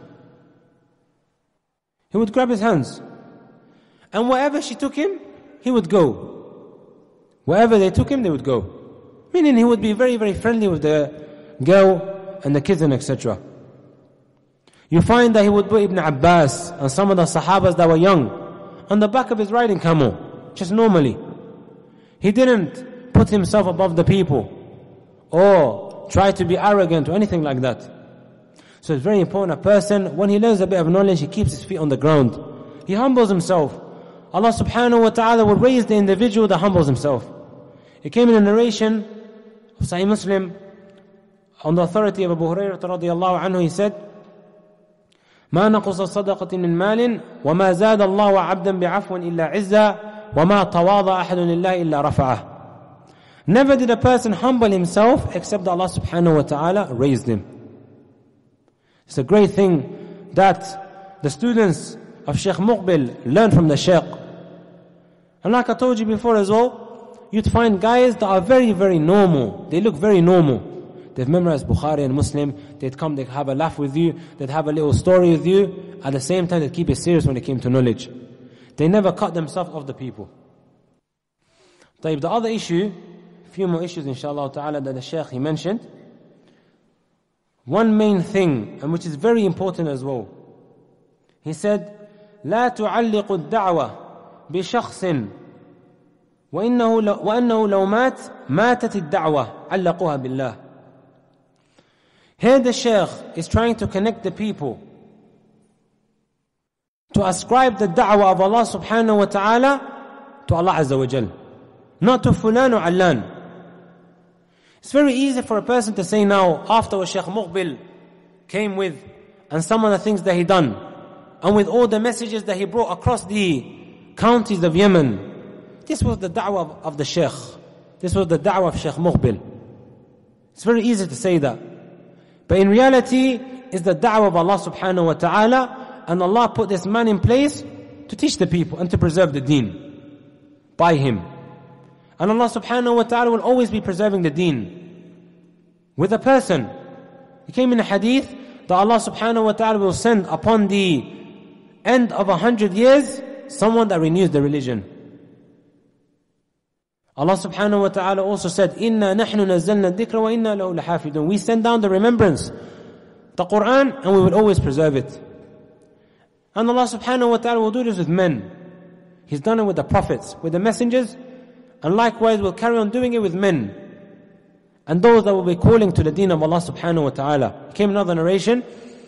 He would grab his hands. And wherever she took him, he would go. Wherever they took him, they would go. Meaning he would be very, very friendly with the girl and the kids and etc. You find that he would put Ibn Abbas and some of the Sahabas that were young on the back of his riding camel, just normally. He didn't put himself above the people or try to be arrogant or anything like that. So it's very important a person, when he learns a bit of knowledge, he keeps his feet on the ground. He humbles himself. Allah subhanahu wa ta'ala will raise the individual that humbles himself. It came in a narration of Sahih Muslim on the authority of Abu Hurairah radiyallahu anhu. He said, ما نقص الصدقة من مال وما زاد الله عبدا بعفو إلا عزا وما تواضع أحد لله إلا رفعه. Never did a person humble himself except that Allah subhanahu wa ta'ala raised him. It's a great thing that the students of Shaykh Muqbil learn from the Shaykh. And like I told you before as well, you'd find guys that are very, very normal. They look very normal. They've memorized Bukhari and Muslim. They'd come, they'd have a laugh with you. They'd have a little story with you. At the same time, they'd keep it serious when it came to knowledge. They never cut themselves off the people. The other issue, a few more issues inshallah ta'ala that the Shaykh he mentioned. One main thing, and which is very important as well. He said, لا تعلق الدعوة بشخص وأنه لو ماتت الدعوة علقوها بالله. Here the Shaykh is trying to connect the people to ascribe the da'wah of Allah subhanahu wa ta'ala to Allah Azza wa Jal, not to fulan or allan. It's very easy for a person to say now, after what Shaykh Muqbil came with, and some of the things that he done, and with all the messages that he brought across the counties of Yemen, this was the da'wah of the Shaykh. This was the da'wah of Shaykh Muqbil. It's very easy to say that. But in reality, is the da'wah of Allah subhanahu wa ta'ala, and Allah put this man in place to teach the people and to preserve the deen by him. And Allah subhanahu wa ta'ala will always be preserving the deen with a person. It came in a hadith that Allah subhanahu wa ta'ala will send upon the end of 100 years someone that renews the religion. Allah subhanahu wa ta'ala also said, "Inna nahnu nazzalna dhikra wa inna lahu lahafidun." We send down the remembrance, the Quran, and we will always preserve it. And Allah subhanahu wa ta'ala will do this with men. He's done it with the prophets, with the messengers, and likewise will carry on doing it with men. And those that will be calling to the deen of Allah subhanahu wa ta'ala. Came another narration.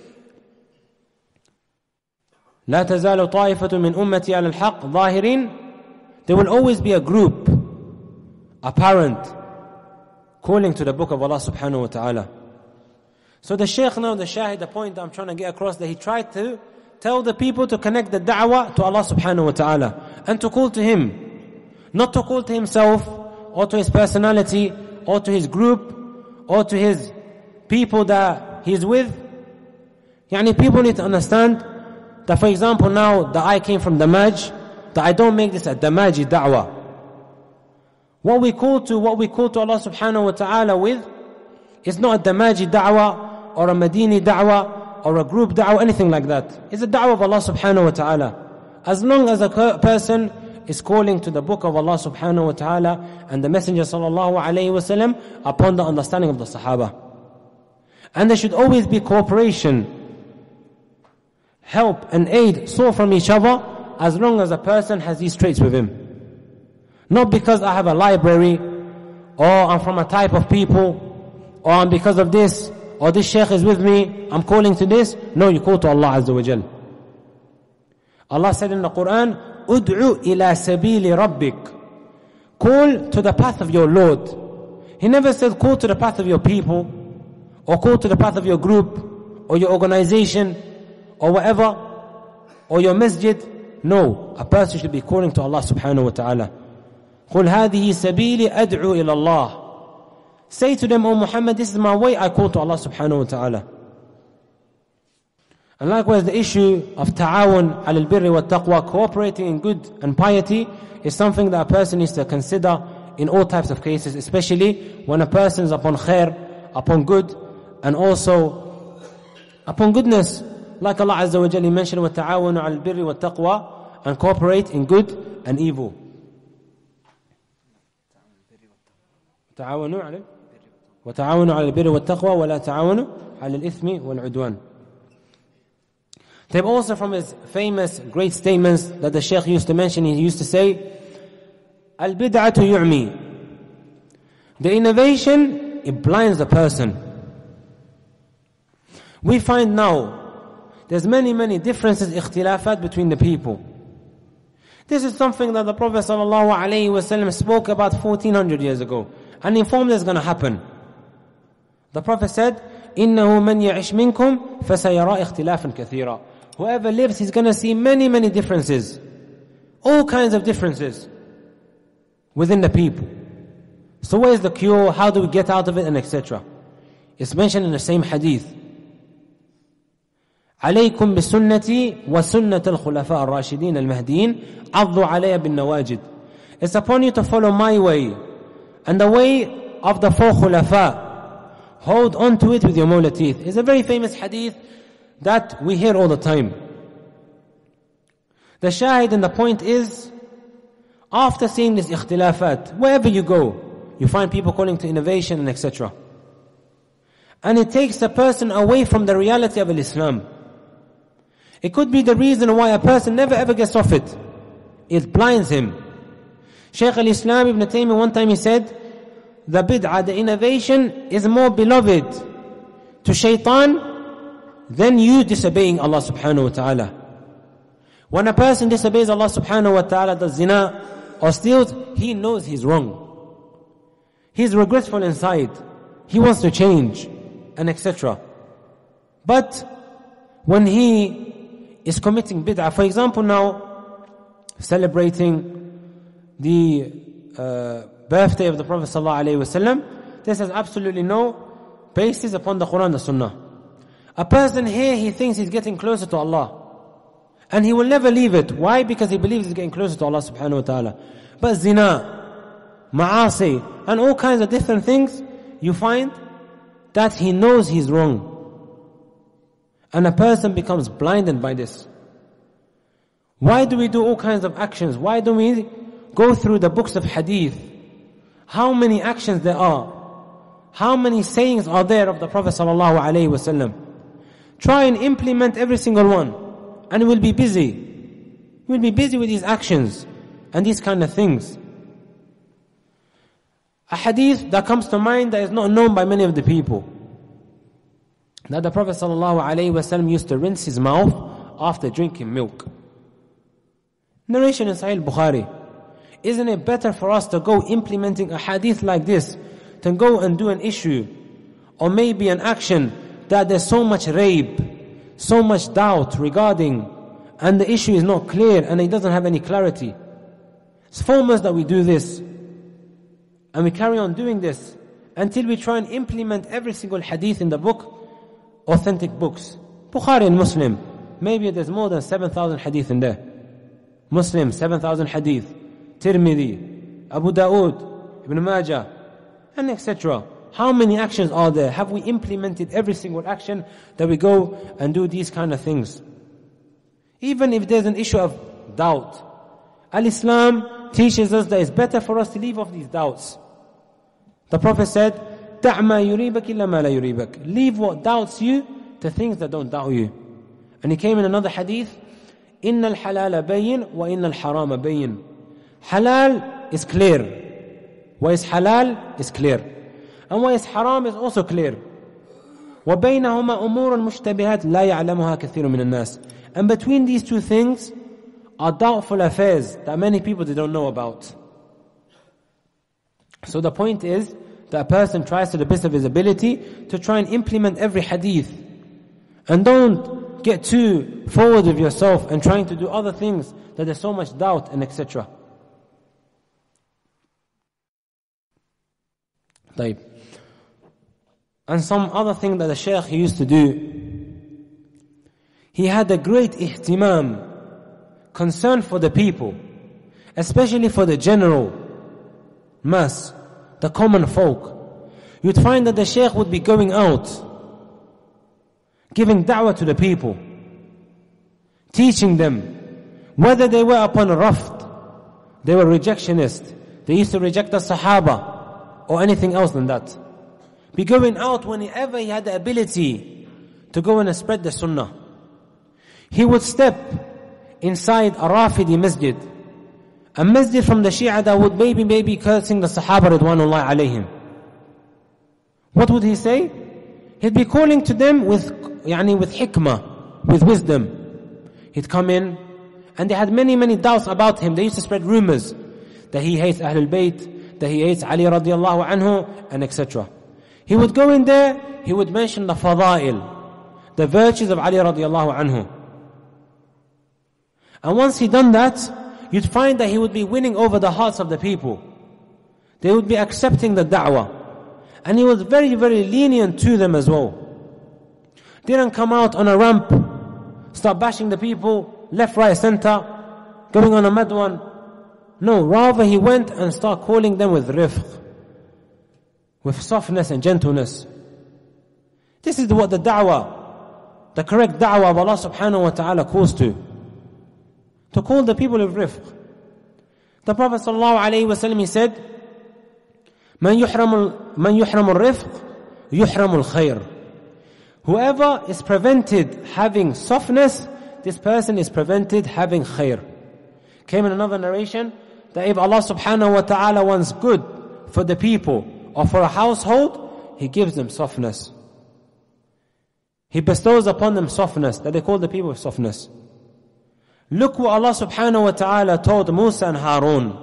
لا تزال طائفة من أمتي على الحق ظاهرين. There will always be a group, apparent, calling to the book of Allah subhanahu wa ta'ala. So the Shaykh now, the Shahid, the point that I'm trying to get across, that he tried to tell the people to connect the da'wah to Allah subhanahu wa ta'ala and to call to Him, not to call to himself or to his personality or to his group or to his people that he's with. People need to understand that, for example, now that I came from Damaj, that I don't make this a Damaji da'wah. What we call to Allah subhanahu wa ta'ala with is not a Damaji da'wah or a Madini da'wah or a group da'wah, anything like that. It's a da'wah of Allah subhanahu wa ta'ala. As long as a person is calling to the book of Allah subhanahu wa ta'ala and the Messenger sallallahu alayhi wa sallam upon the understanding of the Sahaba. And there should always be cooperation, help and aid sought from each other, as long as a person has these traits with him. Not because I have a library, or I'm from a type of people, or I'm because of this, or this Shaykh is with me, I'm calling to this. No, you call to Allah Azza wa Jal. Allah said in the Quran, "Ud'u ila sabili rabbik." Call to the path of your Lord. He never said call to the path of your people, or call to the path of your group, or your organization, or whatever, or your masjid. No, a person should be calling to Allah subhanahu wa ta'ala. قُلْ هَذِهِ سَبِيلِ أَدْعُو إِلَى اللَّهِ. Say to them, "O Muhammad, this is my way, I call to Allah subhanahu wa ta'ala." And likewise, the issue of ta'awun al birri wa taqwa, cooperating in good and piety, is something that a person needs to consider in all types of cases, especially when a person is upon khair, upon good, and also upon goodness. Like Allah Azza wa Jalla mentioned, وَتَعَاوَنُوا عَلَى الْبِرِّ وَالتَّقْوَى, and cooperate in good and evil. وَتَعَاوَنُوا عَلَى الْبِرِّ وَالتَّقْوَى وَلَا تَعَاوَنُوا عَلَى الْإِثْمِ وَالْعُدْوَانِ. They've also, from his famous great statements that the Shaykh used to mention, he used to say, "Al-bid'atu yu'mi." The innovation, it blinds the person. We find now there's many differences, ikhtilafat between the people. This is something that the Prophet ﷺ spoke about 1400 years ago and informed us is going to happen. The Prophet said, "Innahu man ya'ish minkum fasayara ikhtilafan kathira." Whoever lives, he's going to see many differences, all kinds of differences within the people. So where is the cure? How do we get out of it, and etc.? It's mentioned in the same hadith. عليكم بسنتي وسنة الخلفاء الراشدين المهديين عضوا عليها بالنواجد. It's upon you to follow my way and the way of the four khulafa. Hold on to it with your molar teeth. It's a very famous hadith that we hear all the time. The shahid and the point is, after seeing this ikhtilafat, wherever you go, you find people calling to innovation and etc. And it takes the person away from the reality of Islam. It could be the reason why a person never ever gets off it. It blinds him. Shaykh al-Islam Ibn Taymiyyah, one time he said, the bid'ah, the innovation, is more beloved to shaitan than you disobeying Allah subhanahu wa ta'ala. When a person disobeys Allah subhanahu wa ta'ala, does zina or steals, he knows he's wrong. He's regretful inside. He wants to change, and etc. But when he is committing bid'ah, for example now, celebrating the birthday of the Prophet ﷺ, this has absolutely no basis upon the Quran and the Sunnah. A person here, he thinks he's getting closer to Allah. And he will never leave it. Why? Because he believes he's getting closer to Allah subhanahu wa ta'ala. But zina, ma'asi, and all kinds of different things, you find that he knows he's wrong. And a person becomes blinded by this. Why do we do all kinds of actions? Why don't we go through the books of hadith? How many actions there are? How many sayings are there of the Prophet sallallahu alaihi wasallam? Try and implement every single one, and we'll be busy. We'll be busy with these actions and these kind of things. A hadith that comes to mind that is not known by many of the people, that the Prophet ﷺ used to rinse his mouth after drinking milk. Narration in Sahih Bukhari. Isn't it better for us to go implementing a hadith like this, to go and do an issue, or maybe an action that there's so much rape, so much doubt regarding, and the issue is not clear and it doesn't have any clarity? It's foremost that we do this, and we carry on doing this until we try and implement every single hadith in the book, authentic books. Bukhari and Muslim, maybe there's more than 7,000 hadith in there. Muslim, 7,000 hadith. Tirmidhi, Abu Dawood, Ibn Majah, and etc. How many actions are there? Have we implemented every single action that we go and do these kind of things? Even if there's an issue of doubt, Al-Islam teaches us that it's better for us to leave off these doubts. The Prophet said, دَعْ مَا يُرِيبَكِ إِلَّا مَا لَا يُرِيبَكَ. Leave what doubts you to things that don't doubt you. And he came in another hadith, إِنَّ الْحَلَالَ بَيِّن وَإِنَّ الْحَرَامَ بَيِّن. Halal is clear. What is halal is clear. And what is haram is also clear. وَبَيْنَهُمَا أُمُورٌ مُشْتَبِهَاتٌ لَا يَعْلَمُهَا كَثِيرٌ مِنَ النَّاسِ. And between these two things are doubtful affairs that many people they don't know about. So the point is that a person tries to the best of his ability to try and implement every hadith. And don't get too forward with yourself and trying to do other things that there's so much doubt and etc. And some other thing that the Shaykh used to do, he had a great ihtimam, concern for the people, especially for the general mass, the common folk. You'd find that the Shaykh would be going out, giving da'wah to the people, teaching them, whether they were upon raft, they were rejectionists, they used to reject the Sahaba, or anything else than that. Be going out whenever he had the ability to go and spread the sunnah. He would step inside a Rafidi masjid, a masjid from the Shia that would maybe cursing the Sahaba Ridwanullah alayhim. What would he say? He'd be calling to them with hikmah, with wisdom. He'd come in, and they had many doubts about him. They used to spread rumors that he hates Ahlul Bayt, that he hates Ali radiallahu anhu, and etc. He would go in there, he would mention the fadail, the virtues of Ali radiallahu anhu. And once he done that, you'd find that he would be winning over the hearts of the people. They would be accepting the da'wah. And he was very lenient to them as well. Didn't come out on a ramp, start bashing the people, left, right, center, going on a mad one. No, rather he went and started calling them with rifq, with softness and gentleness. This is what the da'wah, the correct da'wah of Allah subhanahu wa ta'ala calls to call the people with rifq. The Prophet sallallahu alayhi wa sallam, he said, من يحرم الرفق يحرم الخير. Whoever is prevented having softness, this person is prevented having khair. Came in another narration that if Allah subhanahu wa ta'ala wants good for the people or for a household, He gives them softness. He bestows upon them softness, that they call the people with softness. Look what Allah subhanahu wa ta'ala told Musa and Harun.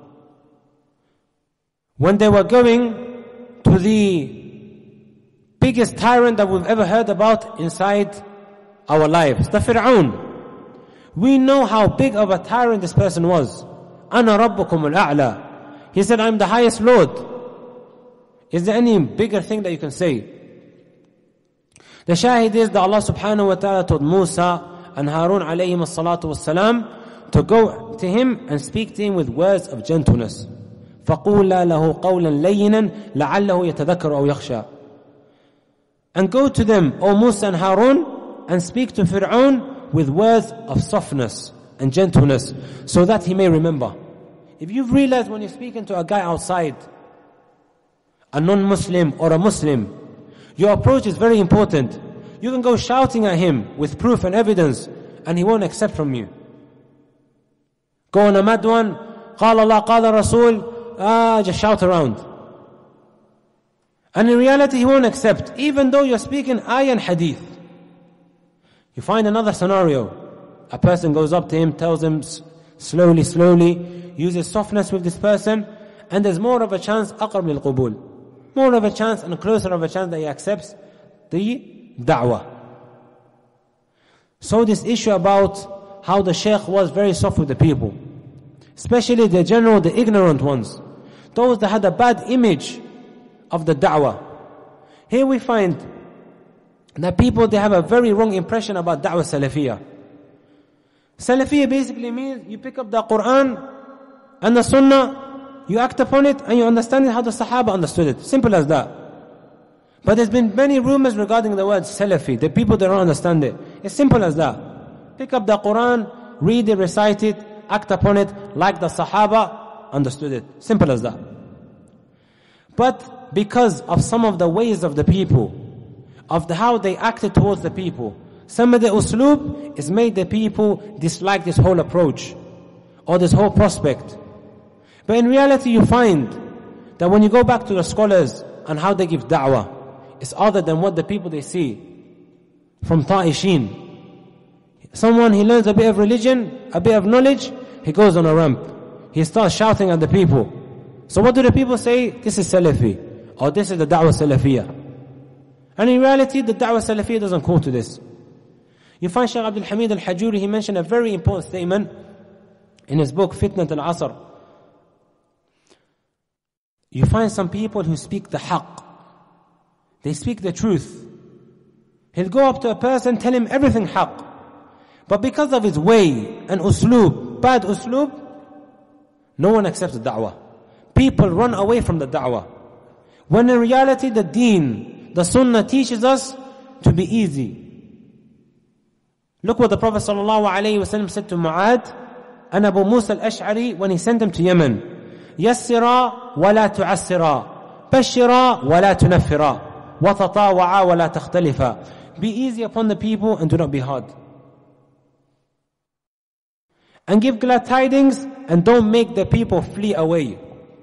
When they were going to the biggest tyrant that we've ever heard about inside our lives, the Fir'aun. We know how big of a tyrant this person was. أَنَا رَبُّكُمُ الْأَعْلَى. He said, I'm the highest Lord. Is there any bigger thing that you can say? The shahid is that Allah subhanahu wa ta'ala told Musa and Harun alayhim as-salatu was-salam to go to him and speak to him with words of gentleness. فَقُولَا لَهُ قَوْلًا لَيِّنًا لَعَلَّهُ يَتَذَكَّرُ أَوْ يَخْشَى. And go to them, O Musa and Harun, and speak to Fir'aun with words of softness and gentleness, so that he may remember. If you've realized when you're speaking to a guy outside, a non-Muslim or a Muslim, your approach is very important. You can go shouting at him with proof and evidence, and he won't accept from you. Go on a mad one, قال الله قال رسول, just shout around. And in reality he won't accept, even though you're speaking ayah and hadith. You find another scenario. A person goes up to him, tells him slowly, uses softness with this person, and there's more of a chance, أقرب للقبول, more of a chance and closer of a chance that he accepts the da'wah. So this issue about how the Shaykh was very soft with the people, especially the general, the ignorant ones, those that had a bad image of the da'wah. Here we find that people, they have a very wrong impression about da'wah salafiyah. Salafiyah basically means you pick up the Quran and the Sunnah, you act upon it, and you understand it how the Sahaba understood it. Simple as that. But there's been many rumors regarding the word Salafi. The people, they don't understand it. It's simple as that. Pick up the Quran, read it, recite it, act upon it like the Sahaba understood it. Simple as that. But because of some of the ways of the people, of how they acted towards the people, some of the usloob is made the people dislike this whole approach or this whole prospect. But in reality you find that when you go back to the scholars and how they give da'wah, it's other than what the people they see from Ta'ishin. Someone, he learns a bit of religion, a bit of knowledge, he goes on a ramp. He starts shouting at the people. So what do the people say? This is Salafi, or this is the Dawah Salafiyah. And in reality, the Dawah Salafiyah doesn't call to this. You find Shaykh Abdul Hamid al-Hajuri, he mentioned a very important statement in his book, Fitnat al-Asr. You find some people who speak the haqq. They speak the truth. He'll go up to a person, tell him everything haqq. But because of his way and usloob, bad usloob, no one accepts the da'wah. People run away from the da'wah. When in reality the deen, the sunnah teaches us to be easy. Look what the Prophet ﷺ said to Mu'ad and Abu Musa al-Ash'ari when he sent them to Yemen. يَسِّرَا وَلَا تُعَسِّرَا بَشِّرَا وَلَا تُنَفِّرَا وَتَطَاوَعَا وَلَا تَخْتَلِفَا. Be easy upon the people and do not be hard. And give glad tidings and don't make the people flee away.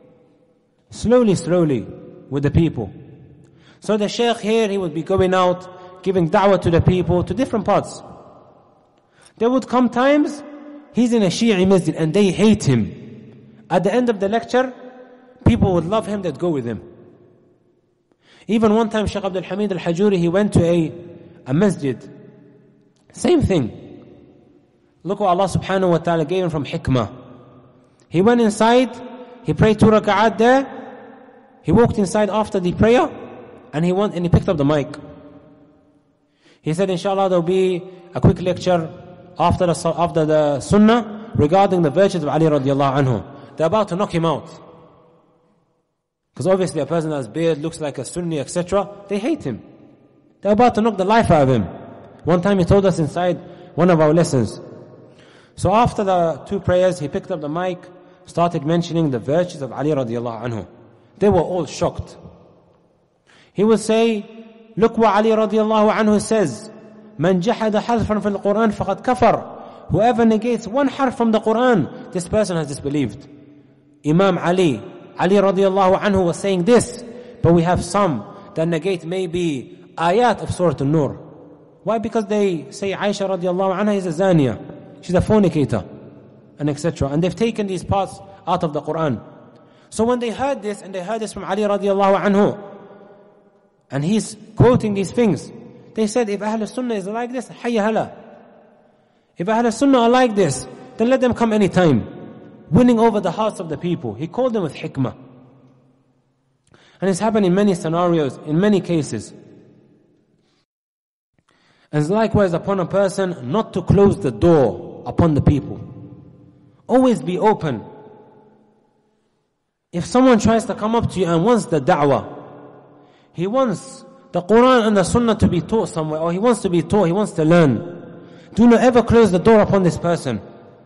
Slowly with the people. So the Shaykh here, he would be going out, giving da'wah to the people, to different parts. There would come times, he's in a Shi'i masjid and they hate him. At the end of the lecture, people would love him, they'd go with him. Even one time, Shaykh Abdul Hamid al-Hajuri, he went to a masjid. Same thing. Look what Allah subhanahu wa ta'ala gave him from hikmah. He went inside, he prayed 2 raka'at there, he walked inside after the prayer, and he picked up the mic. He said, inshallah, there'll be a quick lecture after the sunnah regarding the virtues of Ali radiallahu anhu. They're about to knock him out. Because obviously a person that has beard, looks like a Sunni, etc., they hate him. They're about to knock the life out of him. One time he told us inside one of our lessons. So after the 2 prayers, he picked up the mic, started mentioning the virtues of Ali radiallahu anhu. They were all shocked. He would say, look what Ali radiallahu anhu says, Man jahada harfan fil Quran faqad kafar. Whoever negates one harf from the Quran, this person has disbelieved. Imam Ali radiallahu anhu was saying this, but we have some that negate maybe ayat of Surah An-Nur. Why? Because they say Aisha radiallahu anha is a zaniya, she's a fornicator, and etc. And they've taken these parts out of the Quran. So when they heard this, and they heard this from Ali radiallahu anhu, and he's quoting these things, they said, if Ahl Sunnah is like this, hayya hala. If Ahl Sunnah are like this, then let them come anytime, winning over the hearts of the people. He called them with hikmah. And it's happened in many scenarios, in many cases. And it's likewise upon a person not to close the door upon the people. Always be open. If someone tries to come up to you and wants the da'wah, he wants the Quran and the Sunnah to be taught somewhere, or he wants to be taught, he wants to learn, do not ever close the door upon this person.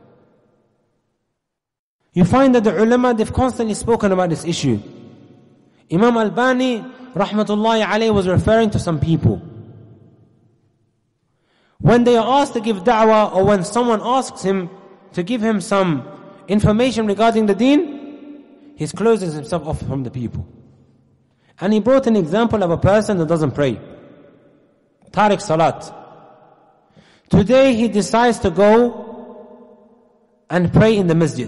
You find that the ulama, they've constantly spoken about this issue. Imam Albani, rahmatullahi alayhi, was referring to some people. When they are asked to give da'wah, or when someone asks him to give him some information regarding the deen, he closes himself off from the people. And he brought an example of a person that doesn't pray. Tariq Salat. Today he decides to go and pray in the masjid.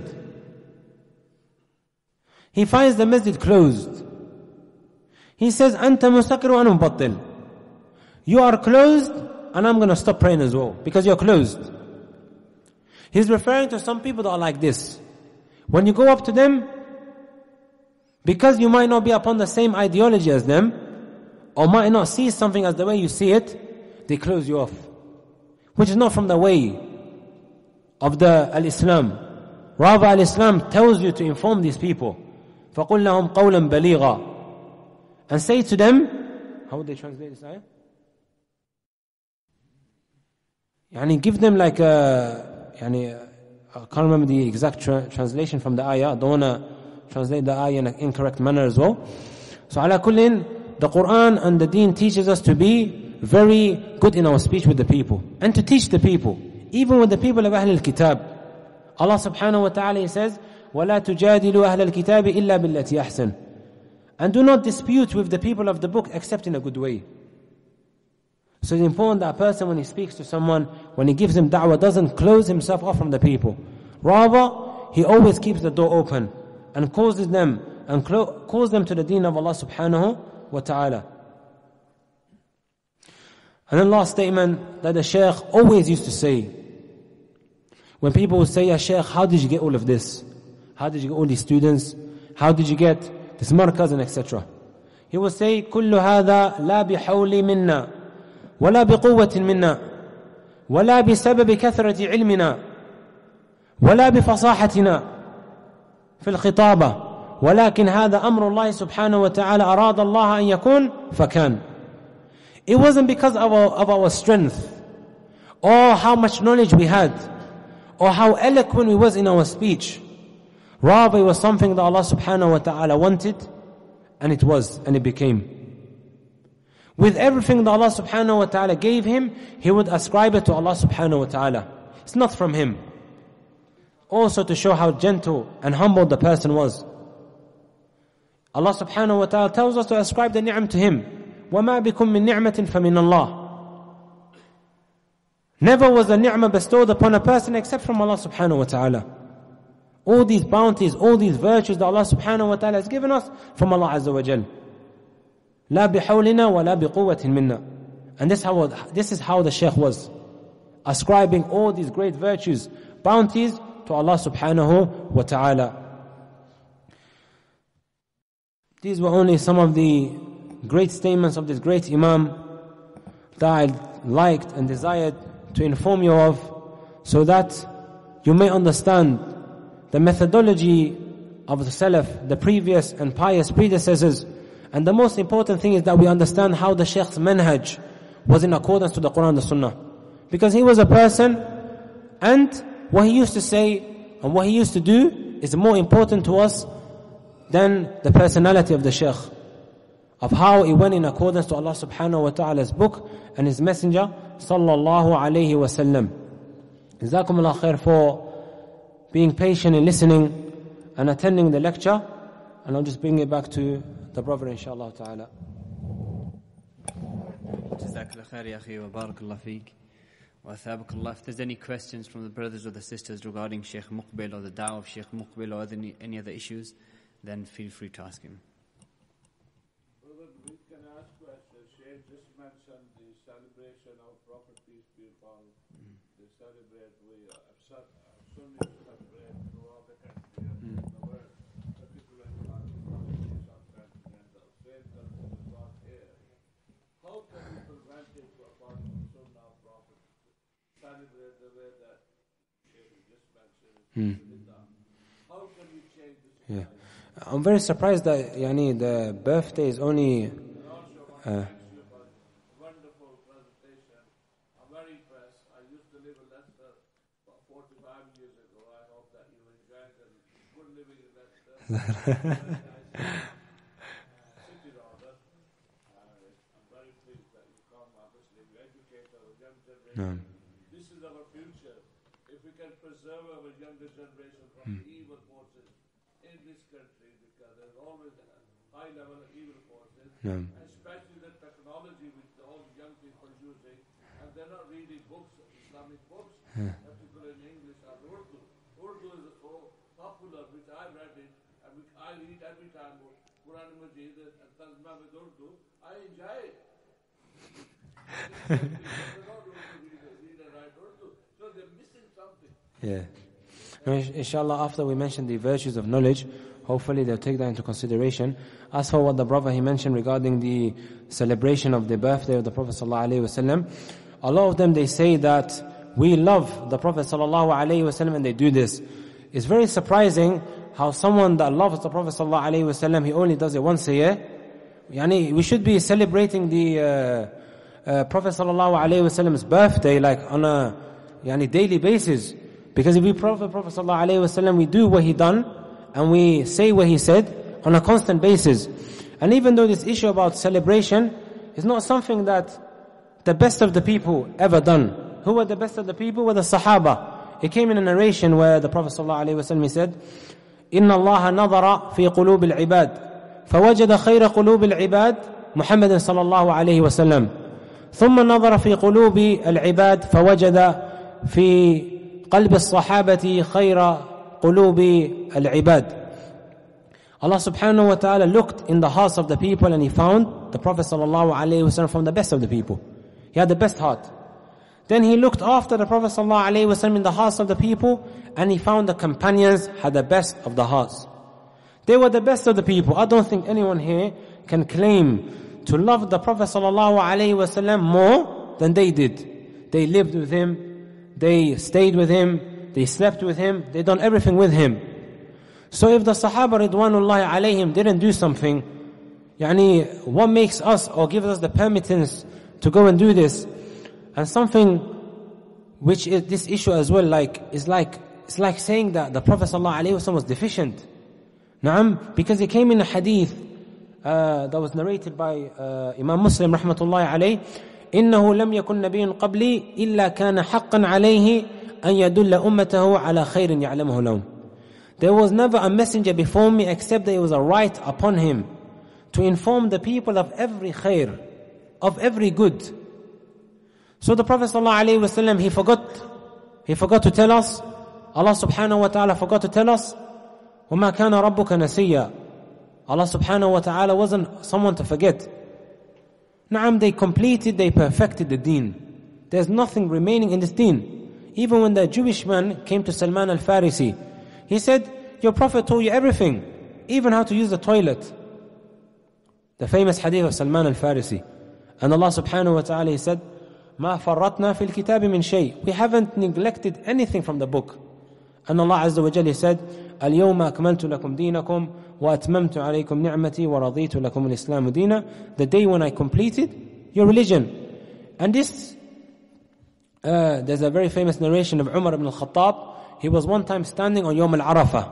He finds the masjid closed. He says, Anta mustakir wa ana mubattil. You are closed and I'm going to stop praying as well because you're closed. He's referring to some people that are like this. When you go up to them, because you might not be upon the same ideology as them, or might not see something as the way you see it, they close you off. Which is not from the way of the Al-Islam. Rather, Al-Islam tells you to inform these people. فَقُلْ لَهُمْ قَوْلًا بَلِيغًا. And say to them, how would they translate this ayah? Give them like a, I can't remember the exact translation from the ayah. I don't want to translate the ayah in an incorrect manner as well. So ala kullin, the Quran and the deen teaches us to be very good in our speech with the people. And to teach the people. Even with the people of Ahl al-Kitab. Allah subhanahu wa ta'ala says, وَلَا تُجَادِلُوا أَهْلَ الْكِتَابِ إِلَّا بِالَّتِي أَحْسَنُ. And do not dispute with the people of the book except in a good way. So it's important that a person, when he speaks to someone, when he gives him da'wah, doesn't close himself off from the people. Rather, he always keeps the door open and causes them calls them to the deen of Allah subhanahu wa ta'ala. And then last statement that the Shaykh always used to say, when people would say, Ya Shaykh, how did you get all of this? How did you get all these students? How did you get this markaz and etc.? He would say, كل هذا لا بحول منا ولا بقوة منا ولا بسبب كثرة علمنا ولا بفصاحتنا في الخطابة ولكن هذا أمر الله سبحانه وتعالى أراد الله أن يكون فكان. It wasn't because of our strength or how much knowledge we had or how eloquent we was in our speech. Rather, it was something that Allah subhanahu wa ta'ala wanted, and it was, and it became. With everything that Allah subhanahu wa ta'ala gave him, he would ascribe it to Allah subhanahu wa ta'ala. It's not from him. Also to show how gentle and humble the person was. Allah subhanahu wa ta'ala tells us to ascribe the ni'am to him. وَمَا بِكُم مِّن نِعْمَةٍ فَمِنَ اللَّهِ. Never was a ni'mah bestowed upon a person except from Allah subhanahu wa ta'ala. All these bounties, all these virtues that Allah subhanahu wa ta'ala has given us from Allah azza wa jal. لا بحولنا ولا بقوة منا. And this is how the Shaykh was. Ascribing all these great virtues, bounties to Allah subhanahu wa ta'ala. These were only some of the great statements of this great Imam that I liked and desired to inform you of, so that you may understand the methodology of the Salaf, the previous and pious predecessors. And the most important thing is that we understand how the Shaykh's manhaj was in accordance to the Quran and the Sunnah. Because he was a person, and what he used to say and what he used to do is more important to us than the personality of the Shaykh, of how he went in accordance to Allah subhanahu wa ta'ala's book and his messenger sallallahu alayhi wa sallam. Jazakumullah khair for being patient in listening and attending the lecture. And I'll just bring it back to the brother inshallah ta'ala. Jazakallah khair ya akhi wa barakallah feek wa athabakallah. If there's any questions from the brothers or the sisters regarding Shaykh Muqbil or the Dawah of Shaykh Muqbil or any other issues, then feel free to ask him. Brother, we can ask questions. Shaykh just mentioned the celebration of Prophet peace be upon him. They celebrate, Sunnis celebrate throughout the country and the world, particularly on the subcontinental. Same culture is not here. How can we prevent it upon the Sunnah of How can we change this? Yeah. I'm very surprised that the birthday is only. Wonderful presentation. I'm very impressed. I used to live in Leicester about 45 years ago. I hope that you enjoyed it. Good living in Leicester. City rather. I'm very pleased that you come. Obviously, you educate our young generation. This is our future. If we can preserve our younger generation from the evil forces in this country, because there's always a high level of evil forces, especially the technology which all the young people are using, and they're not reading books, Islamic books, particularly in English or Urdu. Urdu is so popular, which I read it, and which I read every time, Quran Majid and Tarjuma with Urdu. I enjoy it. Read and write Urdu, so they're missing something. Yeah. No, inshallah, after we mention the virtues of knowledge, hopefully they'll take that into consideration. As for what the brother he mentioned regarding the celebration of the birthday of the Prophet ﷺ, a lot of them they say that we love the Prophet ﷺ and they do this. It's very surprising how someone that loves the Prophet ﷺ, he only does it once a year. We should be celebrating the Prophet ﷺ's birthday like on a daily basis. Because if we Prophet ﷺ, we do what he done and we say what he said on a constant basis. And even though this issue about celebration is not something that the best of the people ever done. Who were the best of the people? Were the Sahaba. It came in a narration where the Prophet ﷺ he said, إِنَّ اللَّهَ نَظَرَ فِي قُلُوبِ الْعِبَادِ فَوَجَدَ خَيْرَ قُلُوبِ الْعِبَادِ محمد صلى الله عليه وسلم ثم نظر في قلوب العباد فوجد في قلب الصحابة خير قلوب العباد. Allah subhanahu wa ta'ala looked in the hearts of the people and he found the Prophet sallallahu alayhi wa sallam from the best of the people. He had the best heart. Then he looked after the Prophet sallallahu alayhi wa sallam in the hearts of the people and he found the companions had the best of the hearts. They were the best of the people. I don't think anyone here can claim to love the Prophet sallallahu alayhi wa sallam more than they did. They lived with him, they stayed with him, they slept with him, they done everything with him. So if the Sahaba Ridwanullahi alayhim didn't do something, what makes us or gives us the permittance to go and do this? And something which is this issue as well, it's like saying that the Prophet sallallahu alayhi wa sallam was deficient. Because it came in a hadith that was narrated by Imam Muslim rahmatullahi alayhi, إنه لم يكن نبي قبلي إلا كان حقا عليه أن يدل أمته على خير يعلمه لهم. There was never a messenger before me except that it was a right upon him to inform the people of every khair, of every good. So the Prophet ﷺ, he forgot to tell us. Allah subhanahu wa ta'ala forgot to tell us. وَمَا كَانَ رَبُّكَ نَسِيًّا. Allah subhanahu wa ta'ala wasn't someone to forget. They completed, they perfected the deen. There's nothing remaining in this deen. Even when the Jewish man came to Salman al-Farisi, he said, your Prophet told you everything, even how to use the toilet. The famous hadith of Salman al-Farisi. And Allah subhanahu wa ta'ala, he said, مَا فَرَّطْنَا فِي الْكِتَابِ مِنْ شَيْءٍ. We haven't neglected anything from the book. And Allah Azza wa Jalla said, اليوم أكملت لكم دينكم وأتممت عليكم نعمتي ورضيت لكم الإسلام دينا. The day when I completed your religion. And this, there's a very famous narration of Umar ibn al-Khattab. He was one time standing on Yawm al-Arafah.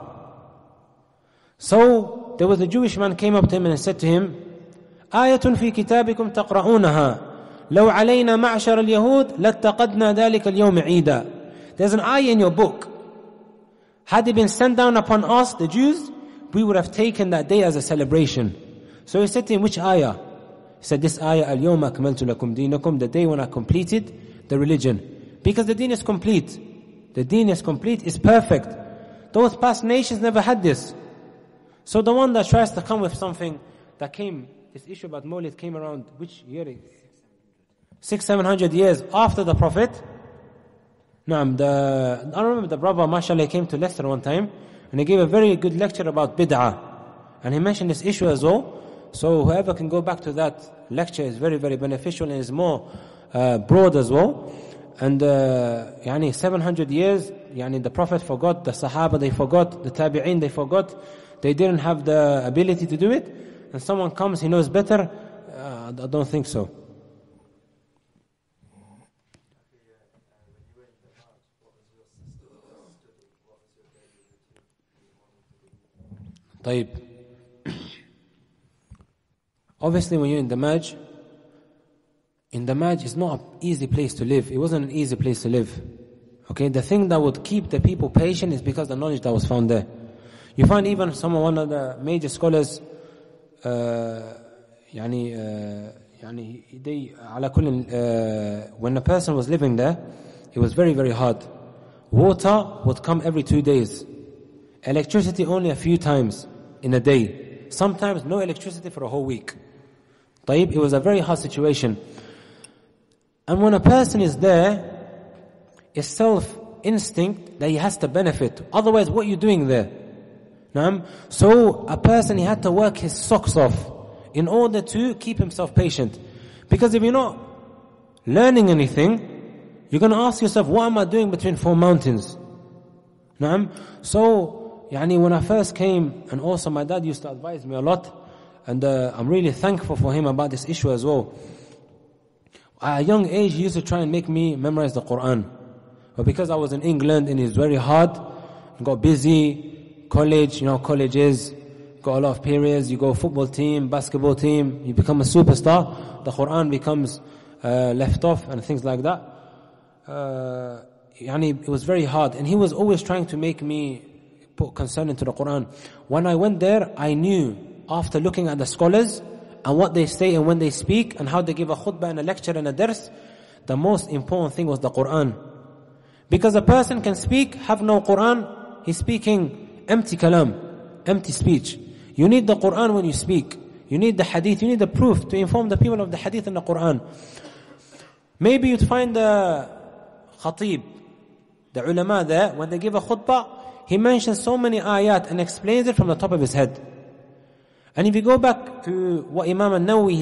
So there was a Jewish man came up to him and said to him, آية في كتابكم تقرؤونها لو علينا معشر اليهود لاتقدنا ذلك اليوم عيدا. There's an ayah in your book. Had it been sent down upon us, the Jews, we would have taken that day as a celebration. So he said to him, which ayah? He said, this ayah, اليوم أكملت لكم دينكم, the day when I completed the religion. Because the deen is complete. The deen is complete, is perfect. Those past nations never had this. So the one that tries to come with something that came, this issue about Mawlid came around, which year? 600-700 years after the Prophet. I remember the brother, mashallah, came to Leicester one time, and he gave a very good lecture about bid'ah. And he mentioned this issue as well. So whoever can go back to that lecture is very, very beneficial and is more broad as well. And 700 years, the Prophet forgot, the Sahaba they forgot, the Tabi'in they forgot, they didn't have the ability to do it, and someone comes, he knows better. I don't think so. طيب. Obviously when you're in Damaj is not an easy place to live. It wasn't an easy place to live. Okay, the thing that would keep the people patient is because the knowledge that was found there. You find even one of the major scholars, when a person was living there, it was very, very hard. Water would come every 2 days. Electricity only a few times in a day. Sometimes no electricity for a whole week. طيب, it was a very hard situation. And when a person is there, it's self-instinct that he has to benefit. Otherwise, what are you doing there? So a person, he had to work his socks off in order to keep himself patient. Because if you're not learning anything, you're going to ask yourself, what am I doing between 4 mountains? So, when I first came, and also my dad used to advise me a lot, and I'm really thankful for him about this issue as well. At a young age, he used to try and make me memorize the Quran. But because I was in England and it's very hard, I got busy, college, colleges, got a lot of periods, you go football team, basketball team, you become a superstar, the Quran becomes left off and things like that. It was very hard. And he was always trying to make me put concern into the Quran. When I went there, I knew, after looking at the scholars, and what they say and when they speak, and how they give a khutbah and a lecture and a dars, the most important thing was the Quran. Because a person can speak, have no Quran, he's speaking empty kalam, empty speech. You need the Quran when you speak. You need the hadith, you need the proof to inform the people of the hadith and the Quran. Maybe you'd find the khatib, the ulama there, when they give a khutbah, he mentions so many ayat and explains it from the top of his head. And if you go back to what Imam al-Nawawi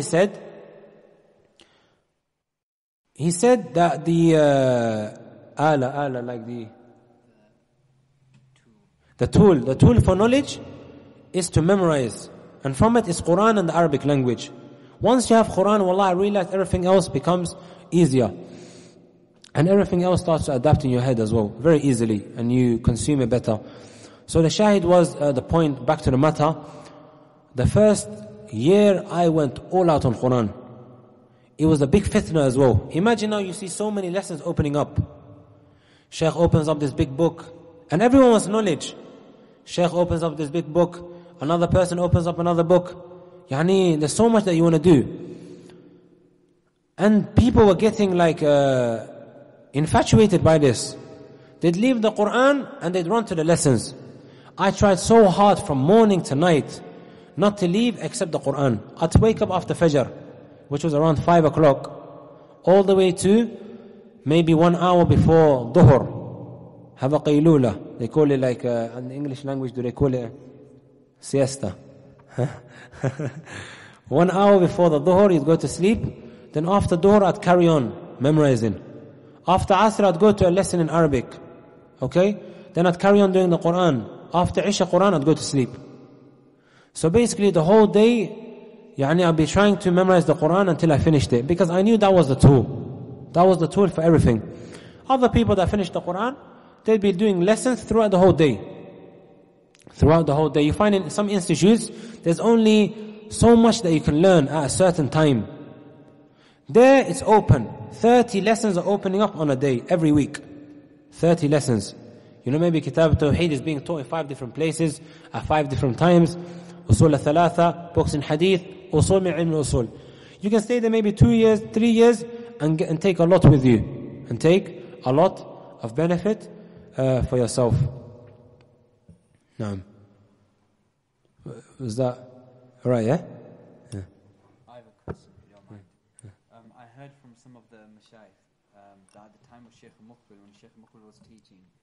he said that the the tool for knowledge is to memorize, and from it is Quran and the Arabic language. Once you have Quran, wallah, I realize everything else becomes easier, and everything else starts to adapt in your head as well, very easily, and you consume it better. So the shahid was the point, back to the matter. The first year I went all out on Quran. It was a big fitna as well. Imagine now you see so many lessons opening up. Shaykh opens up this big book, and everyone wants knowledge. Shaykh opens up this big book, another person opens up another book. There's so much that you want to do. And people were getting infatuated by this. They'd leave the Quran and they'd run to the lessons. I tried so hard from morning to night not to leave except the Quran. I'd wake up after Fajr, which was around 5 o'clock, all the way to maybe 1 hour before Dhuhr. Have a qaylula. They call it in the English language, do they call it siesta? 1 hour before the Dhuhr, you'd go to sleep. Then after Dhuhr, I'd carry on memorizing. After Asr, I'd go to a lesson in Arabic. Okay? Then I'd carry on doing the Quran. After Isha Quran, I'd go to sleep. So basically the whole day, I'd be trying to memorize the Quran until I finished it. Because I knew that was the tool. That was the tool for everything. Other people that finished the Quran, they'd be doing lessons throughout the whole day. Throughout the whole day. You find in some institutes, there's only so much that you can learn at a certain time. There it's open. 30 lessons are opening up on a day, every week. 30 lessons. Maybe Kitab al-Tawheed is being taught in 5 different places, at 5 different times. Usul al-Thalatha, books in Hadith, Usul min ilm al-Usul. You can stay there maybe 2 years, 3 years, and take a lot with you. And take a lot of benefit for yourself. Naam. Was that right, yeah? I have a question, if you don't mind. I heard from some of the mashayikh that at the time of Shaykh Muqbil, when Shaykh Muqbil was teaching,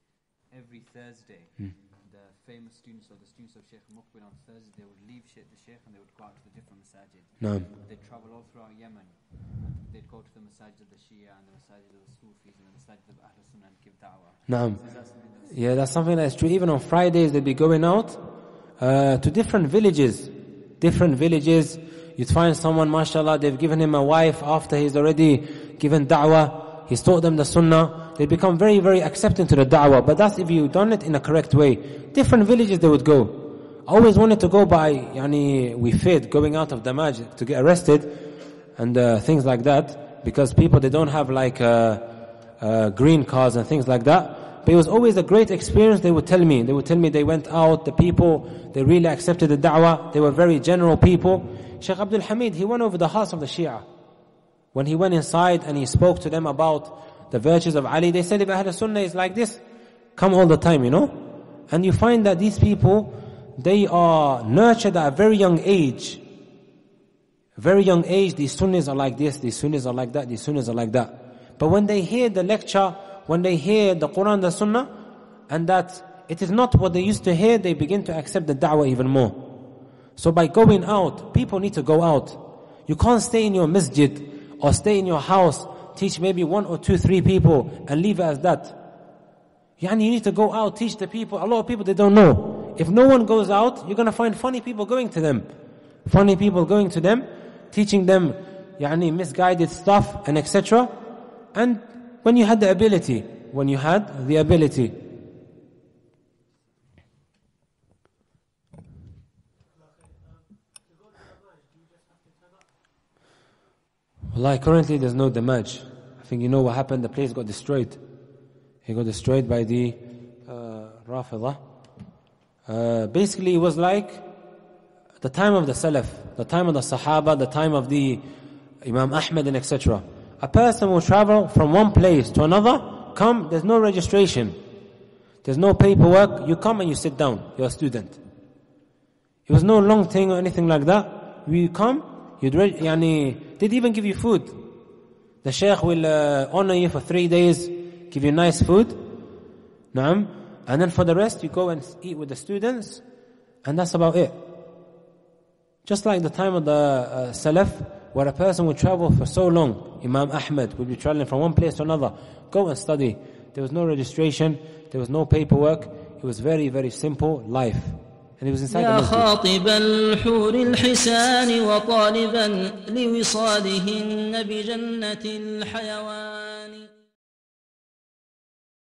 every Thursday, the famous students or the students of Shaykh Muqbil on Thursday, they would leave the Shaykh and they would go out to the different masajid. They'd travel all throughout Yemen. They'd go to the masajid of the Shia and the masajid of the Sufis and the masajid of Ahl Sunnah and give da'wah. Yeah, that's something that's true. Even on Fridays, they'd be going out to different villages. You'd find someone, mashallah, they've given him a wife after he's already given da'wah. He's taught them the sunnah. They become very, very accepting to the da'wah. But that's if you've done it in a correct way. Different villages they would go. I always wanted to go by, we feared going out of Damaj to get arrested and things like that. Because people, they don't have like green cards and things like that. But it was always a great experience. They would tell me they went out, the people, they really accepted the da'wah. They were very general people. Shaykh Abdul Hamid, he went over the hearts of the Shia. When he went inside and he spoke to them about the virtues of Ali, they said if Ahl Sunnah is like this, come all the time, And you find that these people, they are nurtured at a very young age. Very young age, these Sunnis are like this, these Sunnis are like that, these Sunnis are like that. But when they hear the lecture, when they hear the Quran, the Sunnah, and that it is not what they used to hear, they begin to accept the da'wah even more. So by going out, people need to go out. You can't stay in your masjid or stay in your house, teach maybe 1 or 2, 3 people and leave it as that. You need to go out, teach the people. A lot of people, they don't know. If no one goes out, you're going to find funny people going to them. Teaching them misguided stuff and etc. And when you had the ability. Wallahi, currently there's no damage. I think you know what happened, the place got destroyed. It got destroyed by the Rafidah. Basically it was like the time of the Salaf, the time of the Sahaba, the time of the Imam Ahmad and etc. A person will travel from one place to another, there's no registration. There's no paperwork, you come and you sit down, you're a student. It was no long thing or anything like that. You come, they'd even give you food. The Shaykh will honor you for 3 days, give you nice food. And then for the rest, you go and eat with the students, and that's about it. Just like the time of the Salaf, where a person would travel for so long. Imam Ahmad would be traveling from one place to another. Go and study. There was no registration, there was no paperwork. It was very, very simple life. And it was inside the masjid. يا خاطب الحور الحسان وطالبا لوصالهن بجنة الحيوان